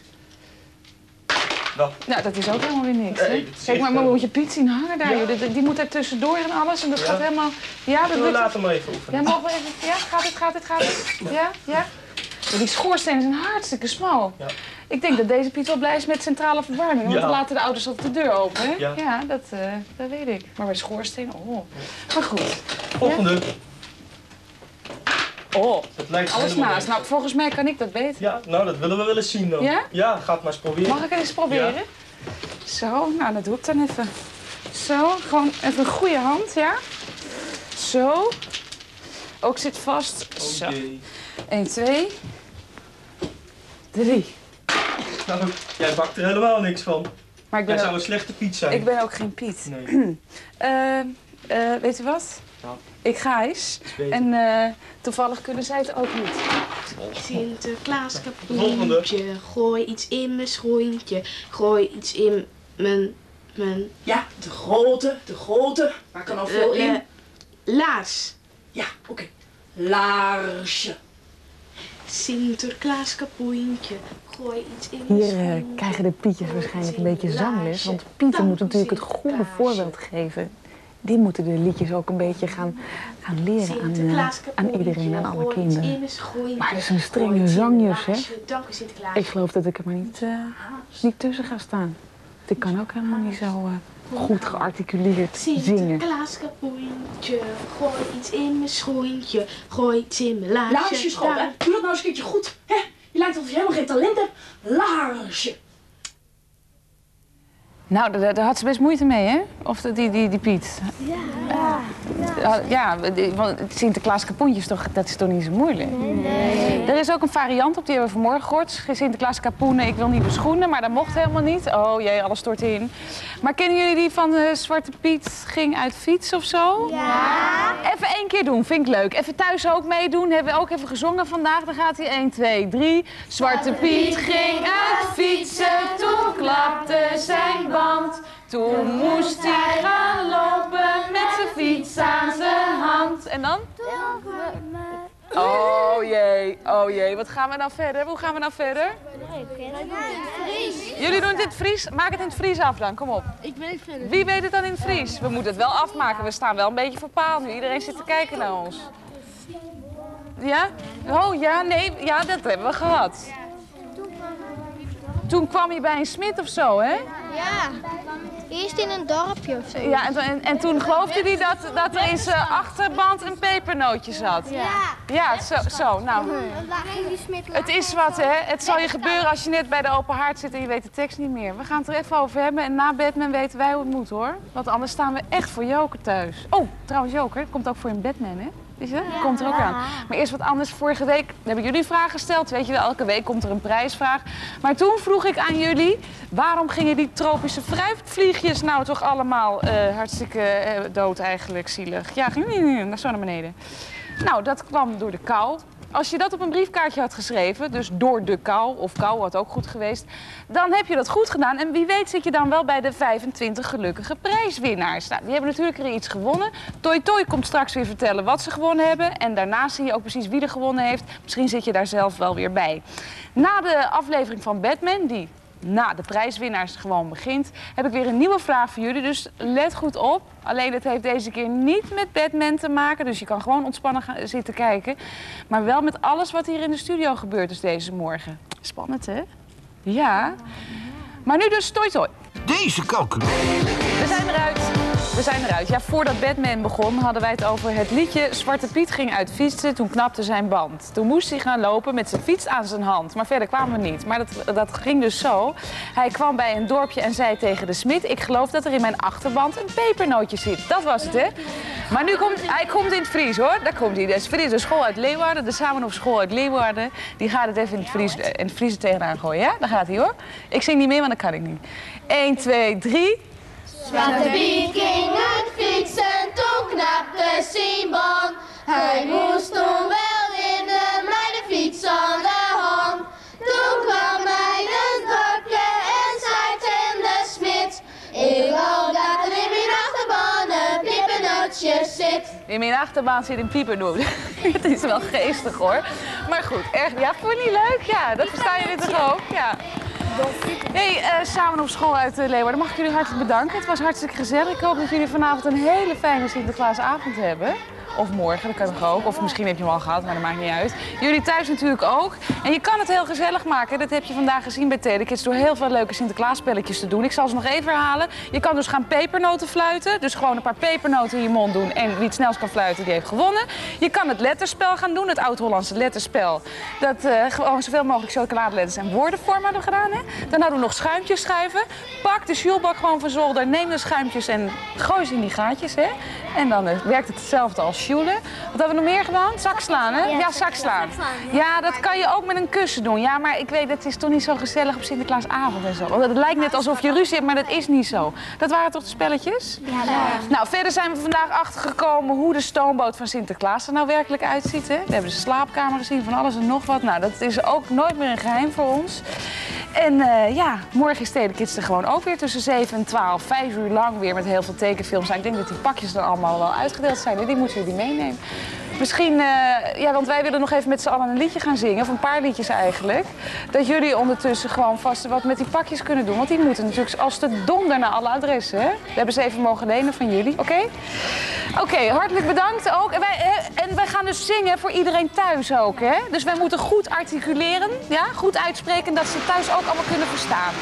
Nou, dat is ook helemaal weer niks. Nee, kijk maar moet je Piet zien hangen daar. Ja. Die moet er tussendoor en alles en dat gaat helemaal... Ja, dat lukt. Laat hem maar even oefenen. Ja, mogen we even... Ja, gaat het? Ja? Ja? Die schoorstenen zijn hartstikke smal. Ja. Ik denk dat deze Piet wel blij is met centrale verwarming. Want dan laten de ouders altijd de deur open. Hè? Ja, dat weet ik. Maar bij schoorsteen, Maar goed. Volgende. Oh, dat lijkt alles naast. Nou, volgens mij kan ik dat beter. Ja, nou dat willen we wel eens zien dan. Ja? Ja, ga het maar eens proberen. Mag ik het eens proberen? Ja. Zo, nou dat doe ik dan even. Zo, gewoon even een goede hand, ja? Zo. Ook zit vast. Zo. 1, 2, 3. Nou, jij bakt er helemaal niks van. Maar jij zou een slechte Piet zijn. Ik ben ook geen Piet. Nee. Weet u wat? Ja. Ik ga eens. En toevallig kunnen zij het ook niet. Sinterklaas kapoentje, gooi iets in mijn schoentje, gooi iets in mijn... Ja, de grote. Waar kan al veel in? Laars. Ja, oké. Laarsje. Sinterklaas kapoentje, gooi iets in mijn schoentje. Hier krijgen de Pietjes waarschijnlijk een beetje zangles, want Pieten moeten natuurlijk het goede voorbeeld geven. Die moeten de liedjes ook een beetje gaan leren aan iedereen, aan alle kinderen. Maar dat is een strenge zangjus, hè? Ik geloof dat ik er maar niet tussen ga staan. Ik kan ook helemaal niet zo goed gearticuleerd zingen. Sinterklaas kapoentje, gooi iets in mijn schoentje, gooi iets in mijn laarsje. Laarsje school, hè? Doe dat nou eens een keertje goed, hè? Je lijkt alsof je helemaal geen talent hebt. Laarsje. Nou, daar had ze best moeite mee, hè? Of die Piet. Ja, want Sinterklaas kapoentjes, dat is toch niet zo moeilijk? Nee. Er is ook een variant op, die hebben we vanmorgen gehoord. Sinterklaas kapoenen, ik wil nieuwe schoenen, maar dat mocht helemaal niet. Oh jee, alles stort in. Maar kennen jullie die van Zwarte Piet ging uit fiets of zo? Ja. Even 1 keer doen, vind ik leuk. Even thuis ook meedoen, hebben we ook even gezongen vandaag. Dan gaat hij 1, 2, 3. Zwarte Piet ging uit fietsen, toen klapte zijn band. Toen moest hij gaan lopen met zijn fiets aan zijn hand. En dan? Oh jee. Wat gaan we nou verder? Hoe gaan we nou verder? Jullie doen het in het Fries? Maak het in het Fries af dan, kom op. Ik weet verder. Wie weet het dan in het Fries? We moeten het wel afmaken, we staan wel een beetje voor paal nu. Iedereen zit te kijken naar ons. Ja? Oh ja, nee, ja, dat hebben we gehad. Toen kwam je bij een smid of zo, hè? Ja, eerst in een dorpje of zo. Ja, en toen geloofde hij dat er in zijn achterband een pepernootje zat. Ja, zo. Nou, het is wat, hè. Het zal je gebeuren als je net bij de open haard zit en je weet de tekst niet meer. We gaan het er even over hebben en na Batman weten wij hoe het moet, hoor. Want anders staan we echt voor Joker thuis. Oh, trouwens, Joker komt ook voor een Batman, hè? Is het? Ja. Komt er ook aan. Maar eerst wat anders. Vorige week hebben jullie een vraag gesteld. Weet je wel, elke week komt er een prijsvraag. Maar toen vroeg ik aan jullie, waarom gingen die tropische fruitvliegjes nou toch allemaal hartstikke dood eigenlijk, zielig? Ja, ging zo naar beneden. Nou, dat kwam door de kou. Als je dat op een briefkaartje had geschreven, dus door de kou, of kou had ook goed geweest, dan heb je dat goed gedaan. En wie weet zit je dan wel bij de 25 gelukkige prijswinnaars. Nou, die hebben natuurlijk er iets gewonnen. Toy Toy komt straks weer vertellen wat ze gewonnen hebben. En daarna zie je ook precies wie er gewonnen heeft. Misschien zit je daar zelf wel weer bij. Na de aflevering van Batman, die na de prijswinnaars gewoon begint, heb ik weer een nieuwe vraag voor jullie. Dus let goed op. Alleen het heeft deze keer niet met Batman te maken. Dus je kan gewoon ontspannen gaan zitten kijken. Maar wel met alles wat hier in de studio gebeurd is deze morgen. Spannend, hè? Ja. Maar nu dus Toy Toy. Deze calculator. We zijn eruit. We zijn eruit. Ja, voordat Batman begon hadden wij het over het liedje Zwarte Piet ging uit fietsen, toen knapte zijn band. Toen moest hij gaan lopen met zijn fiets aan zijn hand. Maar verder kwamen we niet. Maar dat ging dus zo. Hij kwam bij een dorpje en zei tegen de smid, ik geloof dat er in mijn achterband een pepernootje zit. Dat was het, hè? Maar nu komt hij in het Fries, hoor. Daar komt hij. Dus Fries, de school uit Leeuwarden, de Samenhof school uit Leeuwarden. Die gaat het even in het Fries tegenaan gooien, ja? Daar gaat hij, hoor. Ik zing niet meer, want dat kan ik niet. 1, 2, 3... Zwarte Piet ging uit fietsen, toen knapte zijn band. Hij moest toen wel winnen met de fiets aan de hand. Toen kwam hij in het dorpje en zei tegen de smid, ik wou dat er in mijn achterbaan een pepernootje zit. In mijn achterbaan zit een piepernoot. Het is wel geestig, hoor. Maar goed, echt, ja, vond je niet leuk? Ja, dat versta je toch ook? Ja. Hey, samen op school uit Leeuwarden. Mag ik jullie hartelijk bedanken. Het was hartstikke gezellig. Ik hoop dat jullie vanavond een hele fijne Sinterklaasavond hebben. Of morgen, dat kan toch ook. Of misschien heb je hem al gehad, maar dat maakt niet uit. Jullie thuis natuurlijk ook. En je kan het heel gezellig maken. Dat heb je vandaag gezien bij Telekids door heel veel leuke Sinterklaasspelletjes te doen. Ik zal ze nog even herhalen. Je kan dus gaan pepernoten fluiten. Dus gewoon een paar pepernoten in je mond doen. En wie het snelst kan fluiten, die heeft gewonnen. Je kan het letterspel gaan doen, het Oud-Hollandse letterspel. Dat gewoon zoveel mogelijk chocoladeletters en woordenvormen hadden we gedaan. Hè? Dan hadden we nog schuimpjes schuiven. Pak de sjoelbak gewoon van zolder. Neem de schuimpjes en gooi ze in die gaatjes. Hè? En dan werkt het hetzelfde als sjoelen. Wat hebben we nog meer gedaan? Zakslaan, hè? Ja, zakslaan. Ja, dat kan je ook met een kussen doen. Ja, maar ik weet, het is toch niet zo gezellig op Sinterklaasavond en zo. Want het lijkt net alsof je ruzie hebt, maar dat is niet zo. Dat waren toch de spelletjes? Ja. Nou, verder zijn we vandaag achtergekomen hoe de stoomboot van Sinterklaas er nou werkelijk uitziet. Hè? We hebben de slaapkamer gezien, van alles en nog wat. Nou, dat is ook nooit meer een geheim voor ons. En ja, morgen is Telekids er gewoon ook weer tussen 7 en 12. 5 uur lang weer met heel veel tekenfilms. Nou, ik denk dat die pakjes dan allemaal wel uitgedeeld zijn. En die moeten jullie meenemen. Misschien, ja, want wij willen nog even met z'n allen een liedje gaan zingen. Of een paar liedjes eigenlijk. Dat jullie ondertussen gewoon vast wat met die pakjes kunnen doen. Want die moeten natuurlijk als de donder naar alle adressen. Hè? We hebben ze even mogen lenen van jullie. Oké? Oké, hartelijk bedankt ook. En wij gaan dus zingen voor iedereen thuis ook. Hè? Dus wij moeten goed articuleren. Ja? Goed uitspreken dat ze thuis ook allemaal kunnen verstaan.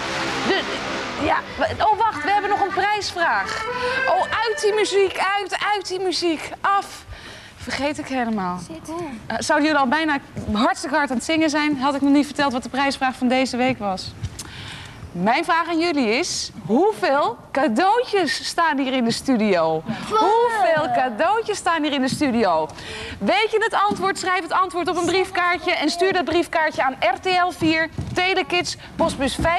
Ja, oh wacht, we hebben nog een prijsvraag. Oh, uit die muziek, uit die muziek, af. Vergeet ik helemaal. Zouden jullie al bijna hartstikke hard aan het zingen zijn? Had ik nog niet verteld wat de prijsvraag van deze week was. Mijn vraag aan jullie is, hoeveel cadeautjes staan hier in de studio? Hoeveel cadeautjes staan hier in de studio? Weet je het antwoord? Schrijf het antwoord op een briefkaartje en stuur dat briefkaartje aan RTL 4, Telekids, postbus 15.200,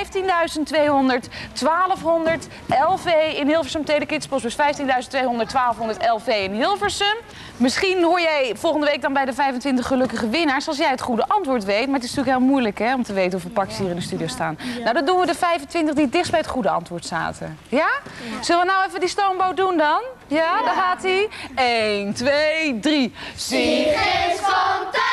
1200, LV in Hilversum. Telekids, postbus 15.200, 1200, LV in Hilversum. Misschien hoor jij volgende week dan bij de 25 gelukkige winnaars als jij het goede antwoord weet. Maar het is natuurlijk heel moeilijk, hè, om te weten hoeveel pakjes hier in de studio staan. Ja. Nou, dat doen we de 25 die het dichtst bij het goede antwoord zaten. Ja? Ja? Zullen we nou even die stoomboot doen dan? Ja, daar gaat hij. 1, 2, 3. Sigrid van